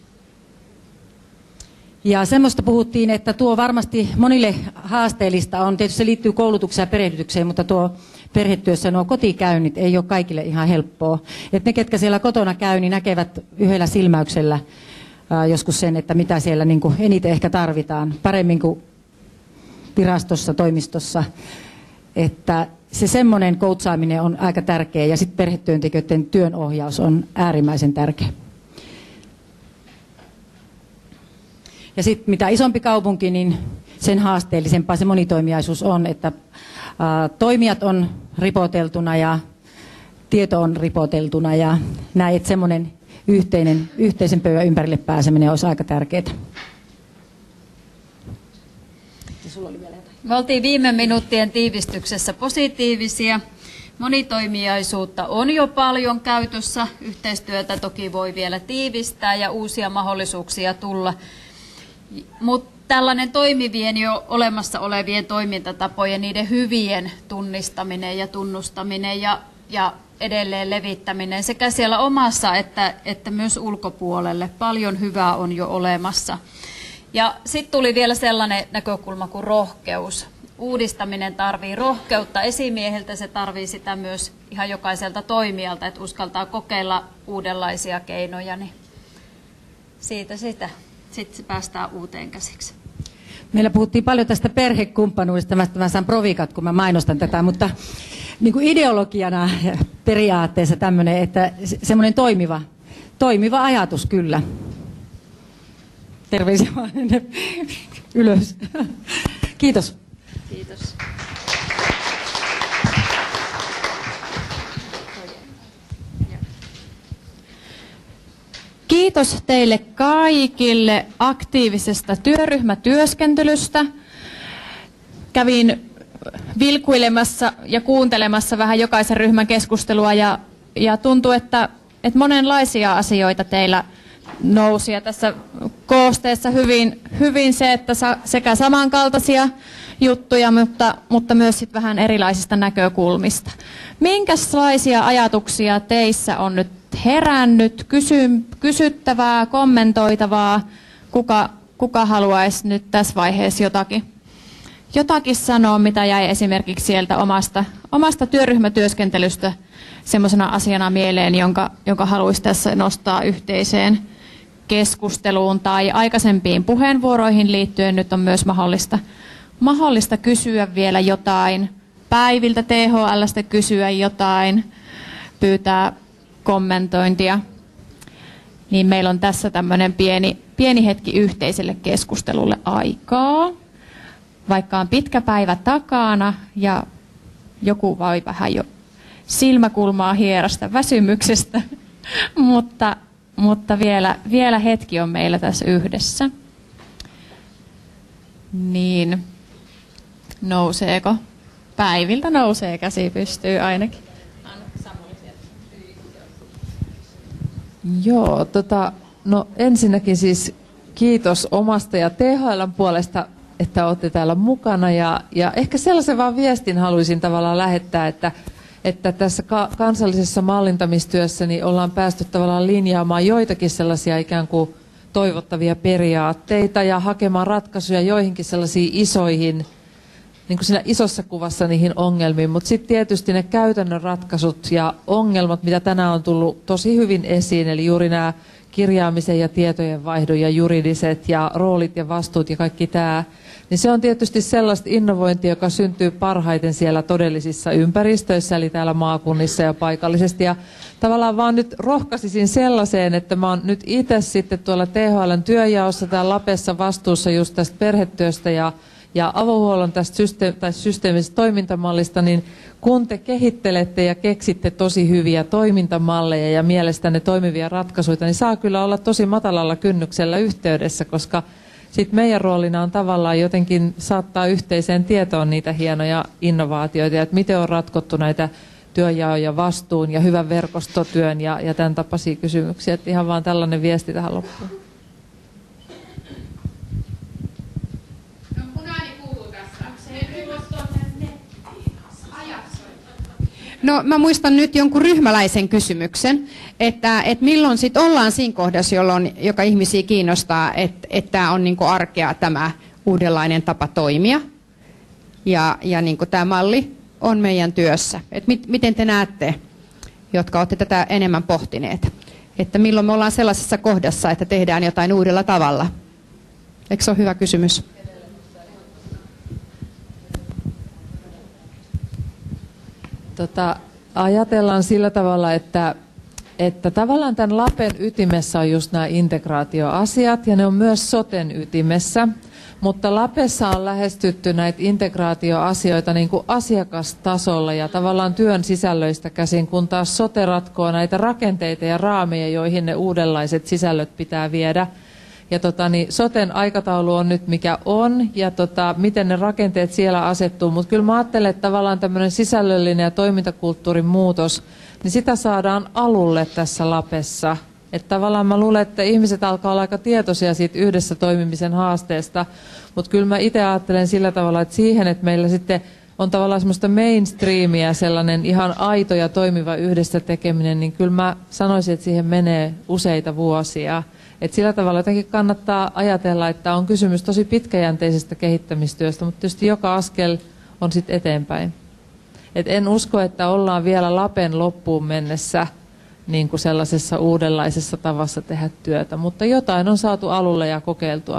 Ja semmoista puhuttiin, että tuo varmasti monille haasteellista on, tietysti se liittyy koulutukseen ja perehdytykseen, mutta tuo perhetyössä nuo kotikäynnit ei ole kaikille ihan helppoa. Että ne, ketkä siellä kotona käy, niin näkevät yhdellä silmäyksellä ää, joskus sen, että mitä siellä niin kuin eniten ehkä tarvitaan, paremmin kuin virastossa, toimistossa. Että se semmoinen koutsaaminen on aika tärkeä ja sitten perhetyöntekijöiden työnohjaus on äärimmäisen tärkeä. Ja sitten mitä isompi kaupunki, niin sen haasteellisempaa se monitoimiaisuus on, että ää, toimijat on ripoteltuna ja tieto on ripoteltuna ja näin, että semmoinen yhteinen, yhteisen pöydän ympärille pääseminen olisi aika tärkeää. Sulla oli vielä jotain. Me oltiin viime minuuttien tiivistyksessä positiivisia. Monitoimijaisuutta on jo paljon käytössä. Yhteistyötä toki voi vielä tiivistää ja uusia mahdollisuuksia tulla. Mutta tällainen toimivien jo olemassa olevien toimintatapojen, niiden hyvien tunnistaminen ja tunnustaminen ja, ja edelleen levittäminen sekä siellä omassa että, että myös ulkopuolelle. Paljon hyvää on jo olemassa. Ja sitten tuli vielä sellainen näkökulma kuin rohkeus. Uudistaminen tarvii rohkeutta esimieheltä, se tarvii sitä myös ihan jokaiselta toimijalta, että uskaltaa kokeilla uudenlaisia keinoja. Niin siitä sitä. Sitten päästään uuteen käsiksi. Meillä puhuttiin paljon tästä perhekumppanuudesta, mä saan provikat, kun mä mainostan tätä, mutta niin kuin ideologiana ja periaatteessa tämmöinen, että semmoinen toimiva, toimiva ajatus kyllä. Terveisiä vaan ylös. Kiitos. Kiitos. Kiitos teille kaikille aktiivisesta työryhmätyöskentelystä. Kävin vilkuilemassa ja kuuntelemassa vähän jokaisen ryhmän keskustelua ja, ja tuntuu, että, että monenlaisia asioita teillä nousi. Ja tässä koosteessa hyvin, hyvin se, että sa, sekä samankaltaisia juttuja, mutta, mutta myös sit vähän erilaisista näkökulmista. Minkälaisia ajatuksia teissä on nyt herännyt, kysy, kysyttävää, kommentoitavaa, kuka, kuka haluaisi nyt tässä vaiheessa jotakin, jotakin sanoa, mitä jäi esimerkiksi sieltä omasta, omasta työryhmätyöskentelystä semmoisena asiana mieleen, jonka, jonka haluaisi tässä nostaa yhteiseen keskusteluun tai aikaisempiin puheenvuoroihin liittyen. Nyt on myös mahdollista, mahdollista kysyä vielä jotain, Päiviltä T H L:stä kysyä jotain, pyytää kommentointia, niin meillä on tässä tämmöinen pieni, pieni hetki yhteiselle keskustelulle aikaa, vaikka on pitkä päivä takana ja joku voi vähän jo silmäkulmaa hierasta väsymyksestä, mutta, mutta vielä, vielä hetki on meillä tässä yhdessä. Niin, nouseeko? Päiviltä nousee, käsi pystyy ainakin. Joo, tota, no ensinnäkin siis kiitos omasta ja T H L:n puolesta, että olette täällä mukana. Ja, ja ehkä sellaisen vaan viestin haluaisin tavallaan lähettää, että, että tässä ka- kansallisessa mallintamistyössä niin ollaan päästy tavallaan linjaamaan joitakin sellaisia ikään kuin toivottavia periaatteita ja hakemaan ratkaisuja joihinkin sellaisiin isoihin, niin kuin siinä isossa kuvassa niihin ongelmiin, mutta sitten tietysti ne käytännön ratkaisut ja ongelmat, mitä tänään on tullut tosi hyvin esiin, eli juuri nämä kirjaamisen ja tietojen vaihdon ja juridiset ja roolit ja vastuut ja kaikki tämä, niin se on tietysti sellaista innovointia, joka syntyy parhaiten siellä todellisissa ympäristöissä, eli täällä maakunnissa ja paikallisesti. Ja tavallaan vaan nyt rohkaisisin sellaiseen, että mä oon nyt itse sitten tuolla T H L:n työjaossa täällä Lapessa vastuussa just tästä perhetyöstä ja ja avohuollon tästä systeem- tai systeemisestä toimintamallista, niin kun te kehittelette ja keksitte tosi hyviä toimintamalleja ja mielestänne toimivia ratkaisuja, niin saa kyllä olla tosi matalalla kynnyksellä yhteydessä, koska sit meidän roolina on tavallaan jotenkin saattaa yhteiseen tietoon niitä hienoja innovaatioita, että miten on ratkottu näitä työnjaon ja vastuun ja hyvän verkostotyön ja, ja tämän tapaisia kysymyksiä. Että ihan vaan tällainen viesti tähän loppuun. No mä muistan nyt jonkun ryhmäläisen kysymyksen, että, että milloin sitten ollaan siinä kohdassa, jolloin, joka ihmisiä kiinnostaa, että, että tämä on niin kuin arkea tämä uudenlainen tapa toimia ja, ja niin kuin tämä malli on meidän työssä. Et mit, miten te näette, jotka olette tätä enemmän pohtineet, että milloin me ollaan sellaisessa kohdassa, että tehdään jotain uudella tavalla? Eikö se ole hyvä kysymys? Tota, ajatellaan sillä tavalla, että, että tavallaan tämän Lapen ytimessä on just nämä integraatioasiat ja ne on myös soten ytimessä, mutta Lapessa on lähestytty näitä integraatioasioita niin kuin asiakastasolla ja tavallaan työn sisällöistä käsin, kun taas sote ratkoo näitä rakenteita ja raameja, joihin ne uudenlaiset sisällöt pitää viedä. Ja tota, niin soten aikataulu on nyt mikä on ja tota, miten ne rakenteet siellä asettuu, mutta kyllä mä ajattelen, että tavallaan tämmöinen sisällöllinen ja toimintakulttuurin muutos, niin sitä saadaan alulle tässä Lapessa. Että tavallaan mä luulen, että ihmiset alkaa olla aika tietoisia siitä yhdessä toimimisen haasteesta, mutta kyllä mä itse ajattelen sillä tavalla, että siihen, että meillä sitten on tavallaan semmoista mainstreamia, sellainen ihan aito ja toimiva yhdessä tekeminen, niin kyllä mä sanoisin, että siihen menee useita vuosia. Et sillä tavalla jotenkin kannattaa ajatella, että on kysymys tosi pitkäjänteisestä kehittämistyöstä, mutta tietysti joka askel on sitten eteenpäin. Et en usko, että ollaan vielä Lapen loppuun mennessä niin kuin sellaisessa uudenlaisessa tavassa tehdä työtä, mutta jotain on saatu alulle ja kokeiltua.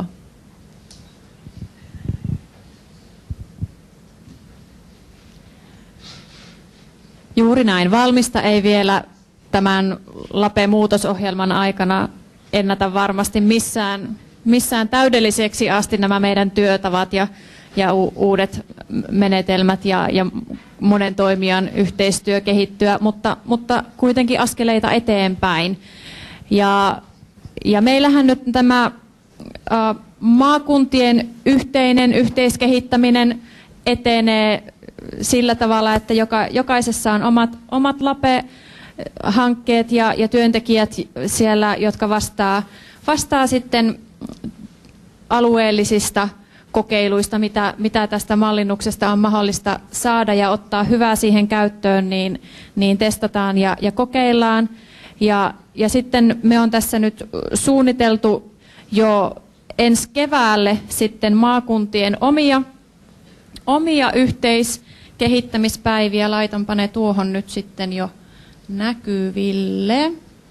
Juuri näin. Valmista ei vielä tämän Lape-muutosohjelman aikana ennätä varmasti missään, missään täydelliseksi asti nämä meidän työtavat ja, ja u- uudet menetelmät ja, ja monen toimijan yhteistyö kehittyä, mutta, mutta kuitenkin askeleita eteenpäin. Ja, ja meillähän nyt tämä ä, maakuntien yhteinen yhteiskehittäminen etenee sillä tavalla, että joka, jokaisessa on omat, omat Lape-hankkeet ja, ja työntekijät siellä, jotka vastaa, vastaa sitten alueellisista kokeiluista, mitä, mitä tästä mallinnuksesta on mahdollista saada ja ottaa hyvää siihen käyttöön, niin, niin testataan ja, ja kokeillaan. Ja, ja sitten me on tässä nyt suunniteltu jo ensi keväälle sitten maakuntien omia, omia yhteiskehittämispäiviä. Laitanpa ne tuohon nyt sitten jo näkyville.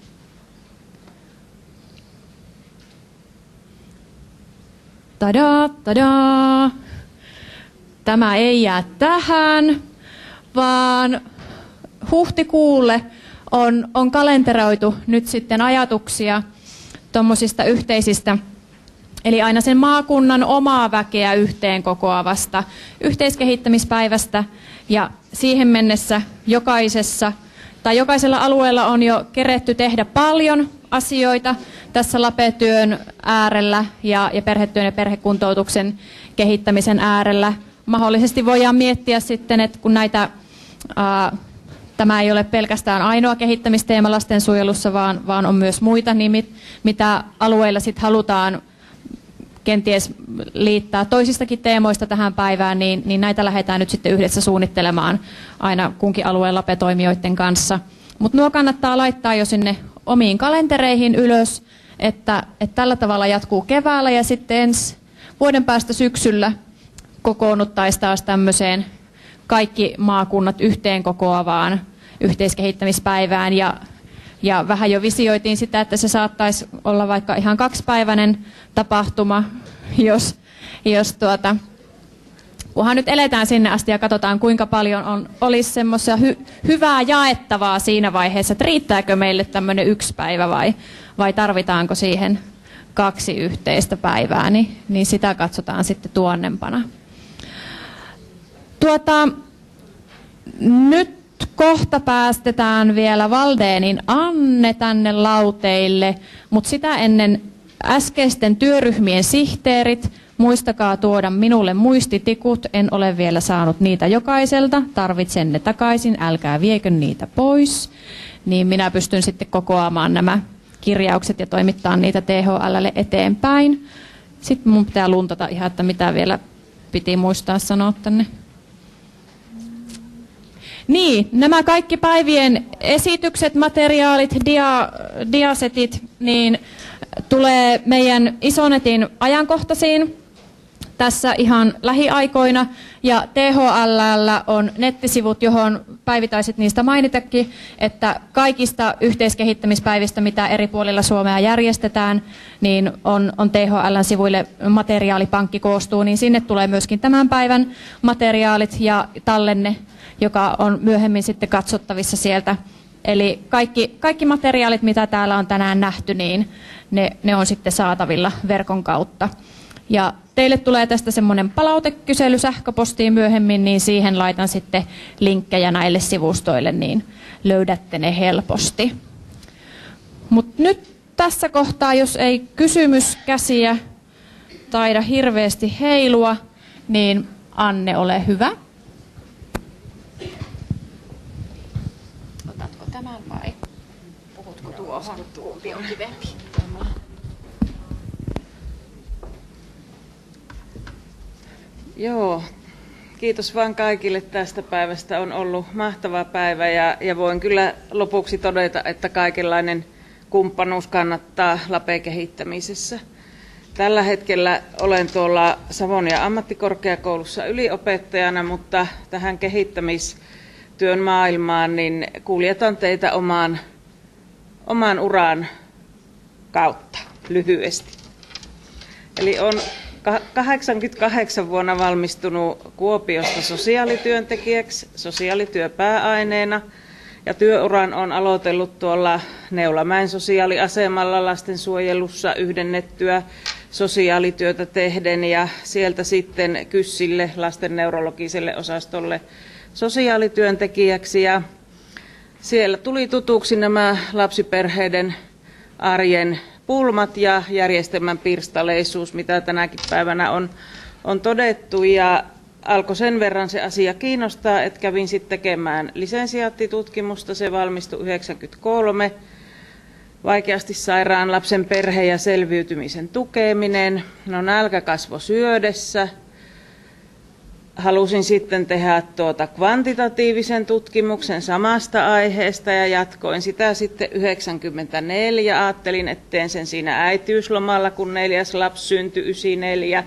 Tadaa, tadaa. Tämä ei jää tähän, vaan huhtikuulle on, on kalenteroitu nyt sitten ajatuksia tuommoisista yhteisistä, eli aina sen maakunnan omaa väkeä yhteen kokoavasta yhteiskehittämispäivästä, ja siihen mennessä jokaisessa tai jokaisella alueella on jo keretty tehdä paljon asioita tässä Lape-työn äärellä ja, ja perhetyön ja perhekuntoutuksen kehittämisen äärellä. Mahdollisesti voidaan miettiä sitten, että kun näitä, ää, tämä ei ole pelkästään ainoa kehittämisteema lastensuojelussa, vaan, vaan on myös muita, niin mit, mitä alueilla sitten halutaan kenties liittää toisistakin teemoista tähän päivään, niin, niin näitä lähdetään nyt sitten yhdessä suunnittelemaan aina kunkin alueen Lape-toimijoiden kanssa. Mutta nuo kannattaa laittaa jo sinne omiin kalentereihin ylös, että, että tällä tavalla jatkuu keväällä ja sitten ensi vuoden päästä syksyllä kokoonnuttaisiin taas tämmöiseen kaikki maakunnat yhteen kokoavaan yhteiskehittämispäivään. Ja Ja vähän jo visioitiin sitä, että se saattaisi olla vaikka ihan kaksipäiväinen tapahtuma, jos, jos tuota, kunhan nyt eletään sinne asti ja katsotaan, kuinka paljon on, olisi semmoista hy, hyvää jaettavaa siinä vaiheessa, että riittääkö meille tämmöinen yksi päivä vai, vai tarvitaanko siihen kaksi yhteistä päivää, niin, niin sitä katsotaan sitten tuonnempana. Tuota, nyt kohta päästetään vielä Valdeenin Anne tänne lauteille, mutta sitä ennen äskeisten työryhmien sihteerit, muistakaa tuoda minulle muistitikut, en ole vielä saanut niitä jokaiselta, tarvitsen ne takaisin, älkää viekö niitä pois, niin minä pystyn sitten kokoamaan nämä kirjaukset ja toimittaa niitä T H L:lle eteenpäin. Sitten mun pitää luntata ihan, että mitä vielä piti muistaa sanoa tänne. Niin, nämä kaikki päivien esitykset, materiaalit, dia, diasetit, niin tulee meidän Isonetin ajankohtaisiin tässä ihan lähiaikoina. Ja T H L:llä on nettisivut, johon päivittäisit niistä mainitakin, että kaikista yhteiskehittämispäivistä, mitä eri puolilla Suomea järjestetään, niin on, on T H L:n sivuille materiaalipankki koostuu, niin sinne tulee myöskin tämän päivän materiaalit ja tallenne, joka on myöhemmin sitten katsottavissa sieltä. Eli kaikki, kaikki materiaalit, mitä täällä on tänään nähty, niin ne, ne on sitten saatavilla verkon kautta. Ja teille tulee tästä semmoinen palautekysely sähköpostiin myöhemmin, niin siihen laitan sitten linkkejä näille sivustoille, niin löydätte ne helposti. Mutta nyt tässä kohtaa, jos ei kysymyskäsiä taida hirveästi heilua, niin Anne, ole hyvä. Otatko tämän vai puhutko tuohon? Kumpi on kivempi? Joo, kiitos vaan kaikille tästä päivästä. On ollut mahtava päivä ja, ja voin kyllä lopuksi todeta, että kaikenlainen kumppanuus kannattaa LAPE-kehittämisessä. Tällä hetkellä olen tuolla Savonia ammattikorkeakoulussa yliopettajana, mutta tähän kehittämistyön maailmaan niin kuljetan teitä omaan, oman uran kautta lyhyesti. Eli on kahdeksankymmentäkahdeksan vuonna valmistunut Kuopiosta sosiaalityöntekijäksi sosiaalityöpääaineena ja työuran on aloitellut tuolla Neulamäen sosiaaliasemalla lastensuojelussa yhdennettyä sosiaalityötä tehden ja sieltä sitten Kyssille lasten neurologiselle osastolle sosiaalityöntekijäksi ja siellä tuli tutuksi nämä lapsiperheiden arjen pulmat ja järjestelmän pirstaleisuus, mitä tänäkin päivänä on, on todettu ja alkoi sen verran se asia kiinnostaa, että kävin sitten tekemään lisensiaattitutkimusta, se valmistui yhdeksänkymmentäkolme, vaikeasti sairaan lapsen perhe ja selviytymisen tukeminen, no nälkä kasvoi syödessä. Halusin sitten tehdä tuota kvantitatiivisen tutkimuksen samasta aiheesta ja jatkoin sitä sitten yhdeksänkymmentäneljä. Ajattelin, että teen sen siinä äitiyslomalla, kun neljäs lapsi syntyi yhdeksänkymmentäneljä.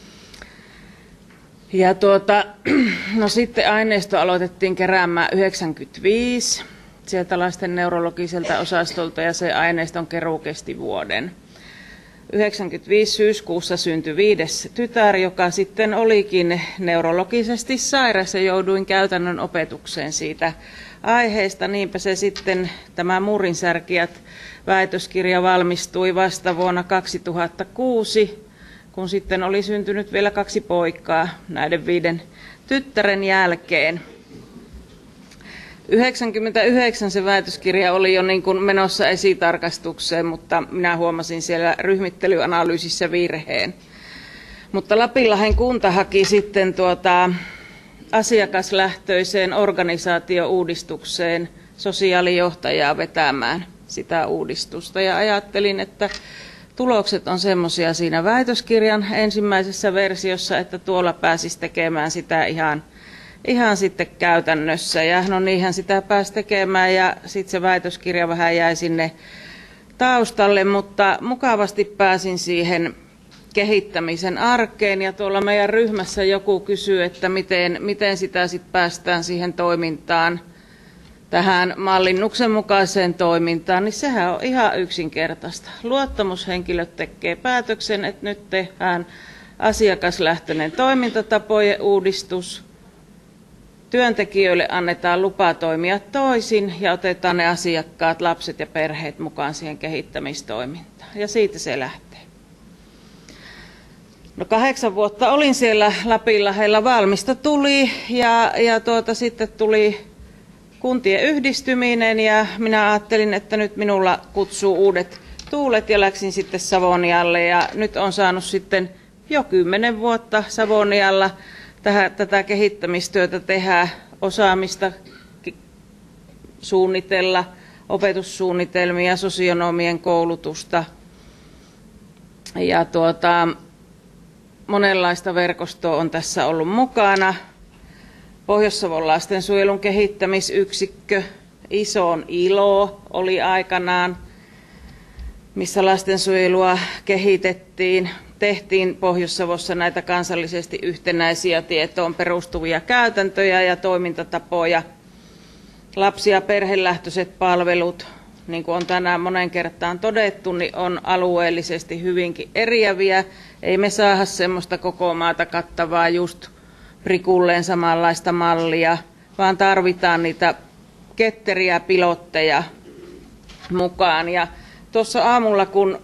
Ja tuota, no sitten aineisto aloitettiin keräämään yhdeksänkymmentäviisi sieltä lasten neurologiselta osastolta ja se aineiston keruu kesti vuoden. yhdeksänkymmentäviisi syyskuussa syntyi viides tytär, joka sitten olikin neurologisesti sairas ja jouduin käytännön opetukseen siitä aiheesta. Niinpä se sitten, tämä Murinsärkijät väitöskirja valmistui vasta vuonna kaksituhattakuusi, kun sitten oli syntynyt vielä kaksi poikaa näiden viiden tyttären jälkeen. yhdeksänkymmentäyhdeksän se väitöskirja oli jo niin kuin menossa esitarkastukseen, mutta minä huomasin siellä ryhmittelyanalyysissä virheen. Mutta Lapinlahden kunta haki sitten tuota asiakaslähtöiseen organisaatiouudistukseen sosiaalijohtajaa vetämään sitä uudistusta. Ja ajattelin, että tulokset on semmoisia siinä väitöskirjan ensimmäisessä versiossa, että tuolla pääsisi tekemään sitä ihan Ihan sitten käytännössä ja no niinhän sitä pääsi tekemään ja sitten se väitöskirja vähän jäi sinne taustalle, mutta mukavasti pääsin siihen kehittämisen arkeen ja tuolla meidän ryhmässä joku kysyy, että miten, miten sitä sitten päästään siihen toimintaan tähän mallinnuksen mukaiseen toimintaan, niin sehän on ihan yksinkertaista. Luottamushenkilöt tekee päätöksen, että nyt tehdään asiakaslähtöinen toimintatapojen uudistus. Työntekijöille annetaan lupa toimia toisin ja otetaan ne asiakkaat, lapset ja perheet mukaan siihen kehittämistoimintaan. Ja siitä se lähtee. No kahdeksan vuotta olin siellä Lapinlahdella, valmista tuli ja, ja tuota, sitten tuli kuntien yhdistyminen ja minä ajattelin, että nyt minulla kutsuu uudet tuulet ja läksin sitten Savonialle ja nyt on saanut sitten jo kymmenen vuotta Savonialla tähän, tätä kehittämistyötä tehdä, osaamista suunnitella, opetussuunnitelmia, sosionomien koulutusta ja tuota, monenlaista verkostoa on tässä ollut mukana. Pohjois-Savon lastensuojelun kehittämisyksikkö, Ison Ilo oli aikanaan, missä lastensuojelua kehitettiin. Tehtiin Pohjois-Savossa näitä kansallisesti yhtenäisiä tietoon perustuvia käytäntöjä ja toimintatapoja. Lapsi- ja perhelähtöiset palvelut, niin kuin on tänään monen kertaan todettu, niin on alueellisesti hyvinkin eriäviä. Ei me saada semmoista koko maata kattavaa just prikulleen samanlaista mallia, vaan tarvitaan niitä ketteriä pilotteja mukaan. Ja tuossa aamulla, kun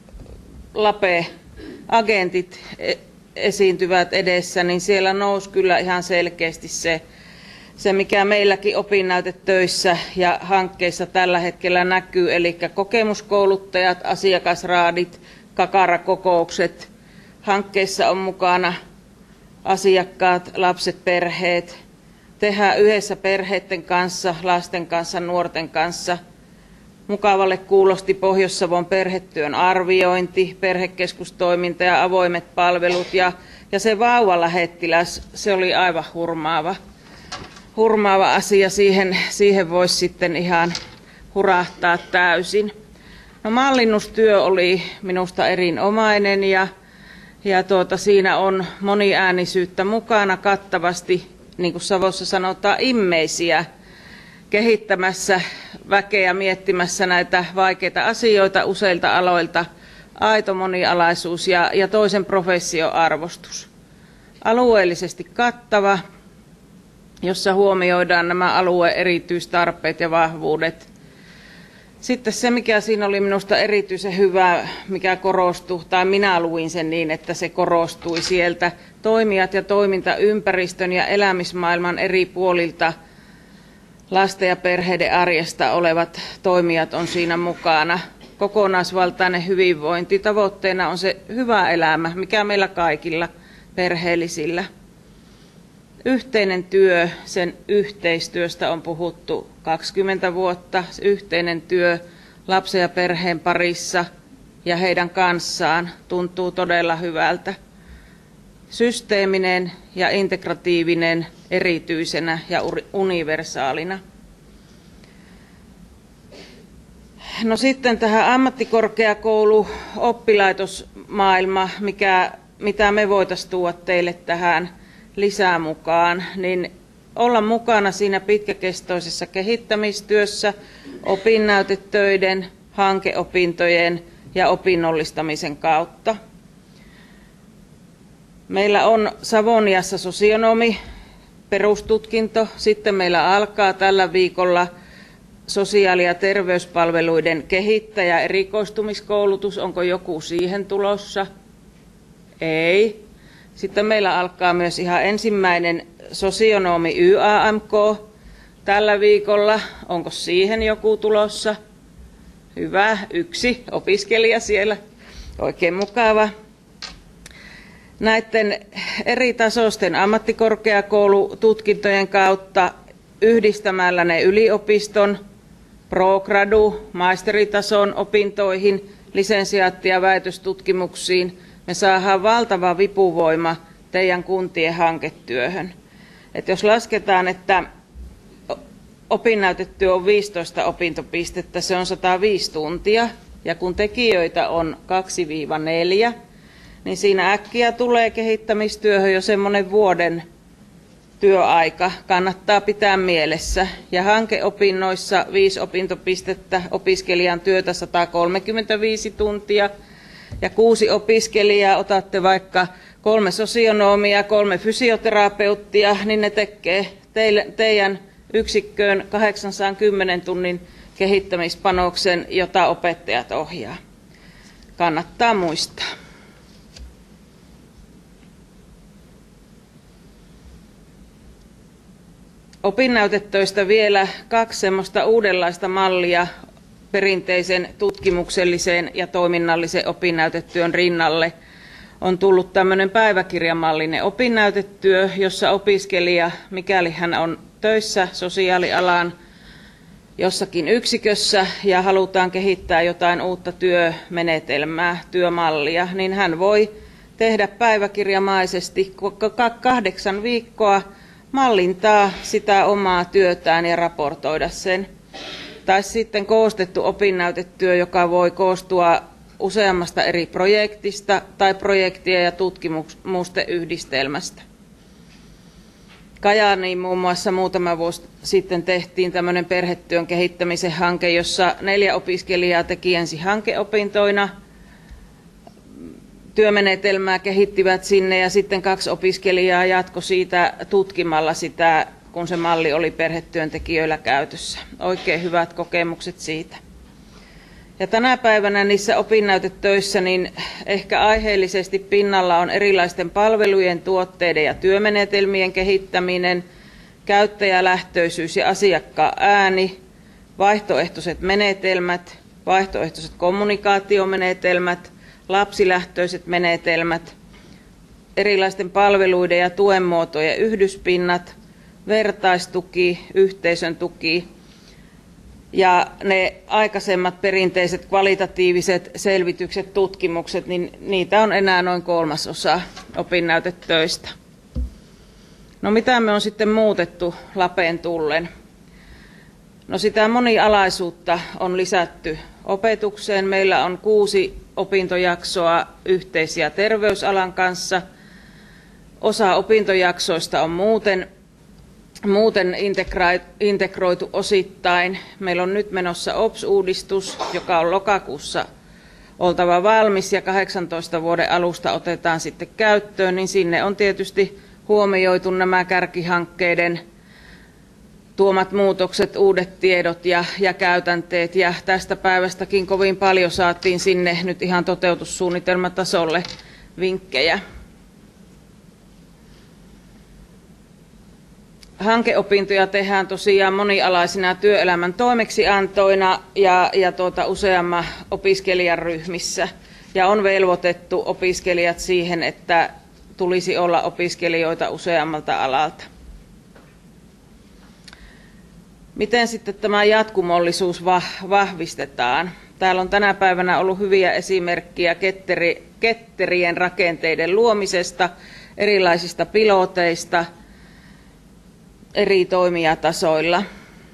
Lape-agentit esiintyvät edessä, niin siellä nousi kyllä ihan selkeästi se, se mikä meilläkin opinnäytetöissä ja hankkeissa tällä hetkellä näkyy, eli kokemuskouluttajat, asiakasraadit, kakarakokoukset. Hankkeissa on mukana asiakkaat, lapset, perheet. Tehdään yhdessä perheiden kanssa, lasten kanssa, nuorten kanssa. Mukavalle kuulosti Pohjois-Savon perhetyön arviointi, perhekeskustoiminta ja avoimet palvelut. Ja, ja se vauvalähettiläs, se oli aivan hurmaava, hurmaava asia. Siihen, siihen voisi sitten ihan hurahtaa täysin. No, mallinnustyö oli minusta erinomainen ja, ja tuota, siinä on moniäänisyyttä mukana kattavasti, niin kuin Savossa sanotaan, immeisiä, kehittämässä väkeä, miettimässä näitä vaikeita asioita useilta aloilta, aito monialaisuus ja, ja toisen profession arvostus. Alueellisesti kattava, jossa huomioidaan nämä alueen erityistarpeet ja vahvuudet. Sitten se, mikä siinä oli minusta erityisen hyvä, mikä korostui, tai minä luin sen niin, että se korostui sieltä, toimijat ja toimintaympäristön ja elämismaailman eri puolilta, lasten ja perheiden arjesta olevat toimijat on siinä mukana. Kokonaisvaltainen hyvinvointi, tavoitteena on se hyvä elämä, mikä meillä kaikilla perheellisillä. Yhteinen työ, sen yhteistyöstä on puhuttu kaksikymmentä vuotta, yhteinen työ lapsen ja perheen parissa ja heidän kanssaan tuntuu todella hyvältä. Systeeminen ja integratiivinen erityisenä ja universaalina. No sitten tähän ammattikorkeakoulu-oppilaitosmaailma, mikä, mitä me voitaisiin tuoda teille tähän lisää mukaan, niin olla mukana siinä pitkäkestoisessa kehittämistyössä, opinnäytetöiden, hankeopintojen ja opinnollistamisen kautta. Meillä on Savoniassa sosionomi perustutkinto, sitten meillä alkaa tällä viikolla sosiaali- ja terveyspalveluiden kehittäjä erikoistumiskoulutus. Onko joku siihen tulossa? Ei. Sitten meillä alkaa myös ihan ensimmäinen sosionomi Y A M K tällä viikolla. Onko siihen joku tulossa? Hyvä, yksi opiskelija siellä. Oikein mukava. Näiden eri tasoisten ammattikorkeakoulututkintojen kautta yhdistämällä ne yliopiston, pro-gradu, maisteritason opintoihin, lisensiaatti- ja väitöstutkimuksiin, me saadaan valtava vipuvoima teidän kuntien hanketyöhön. Et jos lasketaan, että opinnäytetyö on viisitoista opintopistettä, se on sata viisi tuntia, ja kun tekijöitä on kaksi neljä, niin siinä äkkiä tulee kehittämistyöhön jo semmoinen vuoden työaika kannattaa pitää mielessä. Ja hankeopinnoissa viisi opintopistettä, opiskelijan työtä sata kolmekymmentäviisi tuntia ja kuusi opiskelijaa, otatte vaikka kolme sosionomia, kolme fysioterapeuttia, niin ne tekee teille, teidän yksikköön kahdeksansadankymmenen tunnin kehittämispanoksen, jota opettajat ohjaa. Kannattaa muistaa. Opinnäytetöistä vielä kaksi semmoista uudenlaista mallia perinteisen tutkimukselliseen ja toiminnallisen opinnäytetyön rinnalle. On tullut tämmöinen päiväkirjamallinen opinnäytetyö, jossa opiskelija, mikäli hän on töissä sosiaalialan jossakin yksikössä ja halutaan kehittää jotain uutta työmenetelmää, työmallia, niin hän voi tehdä päiväkirjamaisesti kahdeksan viikkoa mallintaa sitä omaa työtään ja raportoida sen. Tai sitten koostettu opinnäytetyö, joka voi koostua useammasta eri projektista tai projektien ja tutkimusten yhdistelmästä. Kajaaniin muun muassa muutama vuosi sitten tehtiin tämmöinen perhetyön kehittämisen hanke, jossa neljä opiskelijaa teki ensin hankeopintoina, työmenetelmää kehittivät sinne ja sitten kaksi opiskelijaa jatkoi siitä tutkimalla sitä, kun se malli oli perhetyöntekijöillä käytössä. Oikein hyvät kokemukset siitä. Ja tänä päivänä niissä opinnäytetöissä niin ehkä aiheellisesti pinnalla on erilaisten palvelujen, tuotteiden ja työmenetelmien kehittäminen, käyttäjälähtöisyys ja asiakkaan ääni, vaihtoehtoiset menetelmät, vaihtoehtoiset kommunikaatiomenetelmät, lapsilähtöiset menetelmät, erilaisten palveluiden ja tuen muotojen yhdyspinnat, vertaistuki, yhteisön tuki ja ne aikaisemmat perinteiset kvalitatiiviset selvitykset, tutkimukset, niin niitä on enää noin kolmasosa opinnäytetöistä. No mitä me on sitten muutettu Lapeen tullen? No sitä monialaisuutta on lisätty opetukseen. Meillä on kuusi opintojaksoa yhteisiä terveysalan kanssa. Osa opintojaksoista on muuten, muuten integroitu osittain. Meillä on nyt menossa O P S-uudistus, joka on lokakuussa oltava valmis ja kahdeksantoista vuoden alusta otetaan sitten käyttöön, niin sinne on tietysti huomioitu nämä kärkihankkeiden tuomat muutokset, uudet tiedot ja, ja käytänteet, ja tästä päivästäkin kovin paljon saatiin sinne nyt ihan toteutussuunnitelmatasolle vinkkejä. Hankeopintoja tehdään tosiaan monialaisina työelämän toimeksiantoina ja, ja tuota, useamman opiskelijan ryhmissä, ja on velvoitettu opiskelijat siihen, että tulisi olla opiskelijoita useammalta alalta. Miten sitten tämä jatkumollisuus vahvistetaan? Täällä on tänä päivänä ollut hyviä esimerkkejä ketteri, ketterien rakenteiden luomisesta, erilaisista piloteista eri toimijatasoilla.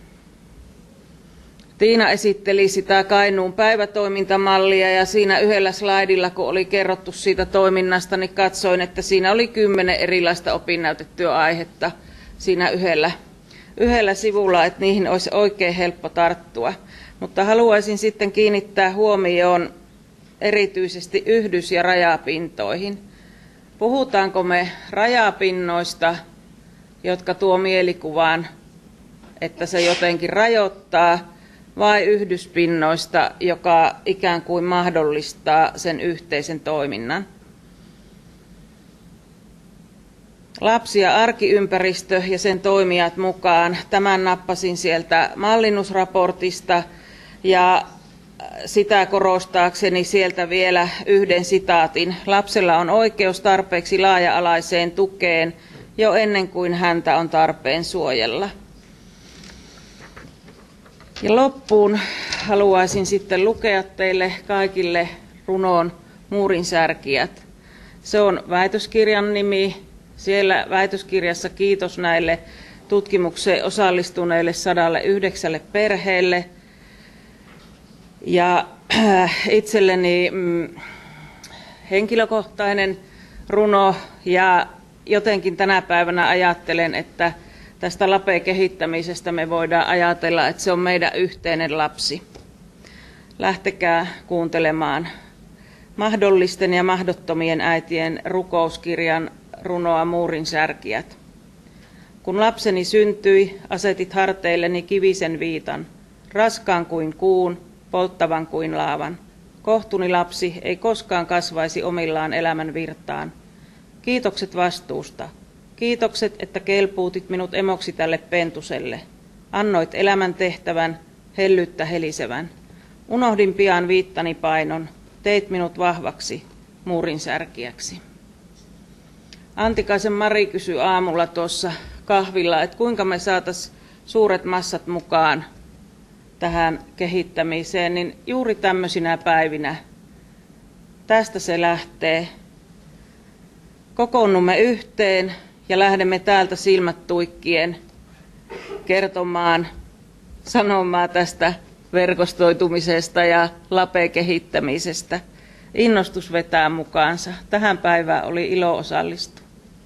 Tiina esitteli sitä Kainuun päivätoimintamallia ja siinä yhdellä slaidilla, kun oli kerrottu siitä toiminnasta, niin katsoin, että siinä oli kymmenen erilaista opinnäytetyöaihetta siinä yhdellä yhdellä sivulla, että niihin olisi oikein helppo tarttua. Mutta haluaisin sitten kiinnittää huomioon erityisesti yhdys- ja rajapintoihin. Puhutaanko me rajapinnoista, jotka tuo mielikuvaan, että se jotenkin rajoittaa, vai yhdyspinnoista, joka ikään kuin mahdollistaa sen yhteisen toiminnan? Lapsi- ja arkiympäristö ja sen toimijat mukaan. Tämän nappasin sieltä mallinnusraportista ja sitä korostaakseni sieltä vielä yhden sitaatin. Lapsella on oikeus tarpeeksi laaja-alaiseen tukeen jo ennen kuin häntä on tarpeen suojella. Ja loppuun haluaisin sitten lukea teille kaikille runoon Muurinsärkijät. Se on väitöskirjan nimi. Siellä väitöskirjassa kiitos näille tutkimukseen osallistuneille sadalle yhdeksälle perheelle. Ja itselleni mm, henkilökohtainen runo ja jotenkin tänä päivänä ajattelen, että tästä LAPE-kehittämisestä me voidaan ajatella, että se on meidän yhteinen lapsi. Lähtekää kuuntelemaan mahdollisten ja mahdottomien äitien rukouskirjan runoa Muurin särkijät. Kun lapseni syntyi, asetit harteilleni kivisen viitan, raskaan kuin kuun, polttavan kuin laavan. Kohtuni lapsi ei koskaan kasvaisi omillaan elämän virtaan. Kiitokset vastuusta. Kiitokset, että kelpuutit minut emoksi tälle pentuselle. Annoit elämän tehtävän, hellyyttä helisevän. Unohdin pian viittani painon. Teit minut vahvaksi, Muurin särkijäksi. Antikaisen Mari kysyi aamulla tuossa kahvilla, että kuinka me saataisiin suuret massat mukaan tähän kehittämiseen, niin juuri tämmöisinä päivinä tästä se lähtee. Kokoonnumme yhteen ja lähdemme täältä silmät tuikkien kertomaan, sanomaan tästä verkostoitumisesta ja LAPE-kehittämisestä. Innostus vetää mukaansa. Tähän päivään oli ilo osallistua.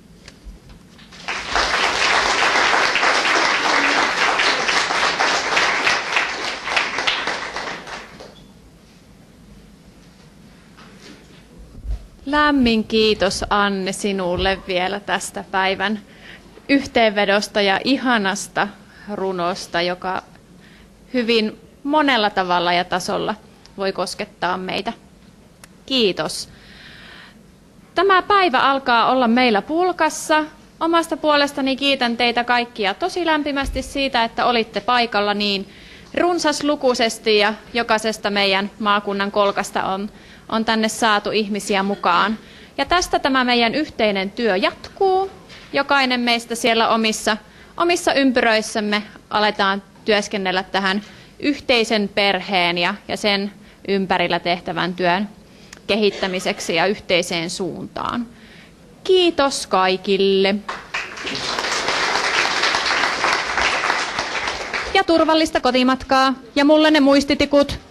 Lämmin kiitos Anne sinulle vielä tästä päivän yhteenvedosta ja ihanasta runosta, joka hyvin monella tavalla ja tasolla voi koskettaa meitä. Kiitos. Tämä päivä alkaa olla meillä pulkassa. Omasta puolestani kiitän teitä kaikkia tosi lämpimästi siitä, että olitte paikalla niin runsaslukuisesti ja jokaisesta meidän maakunnan kolkasta on, on tänne saatu ihmisiä mukaan. Ja tästä tämä meidän yhteinen työ jatkuu. Jokainen meistä siellä omissa, omissa ympyröissämme aletaan työskennellä tähän yhteisen perheen ja, ja sen ympärillä tehtävän työn kehittämiseksi ja yhteiseen suuntaan. Kiitos kaikille. Ja turvallista kotimatkaa. Ja mulle ne muistitikut.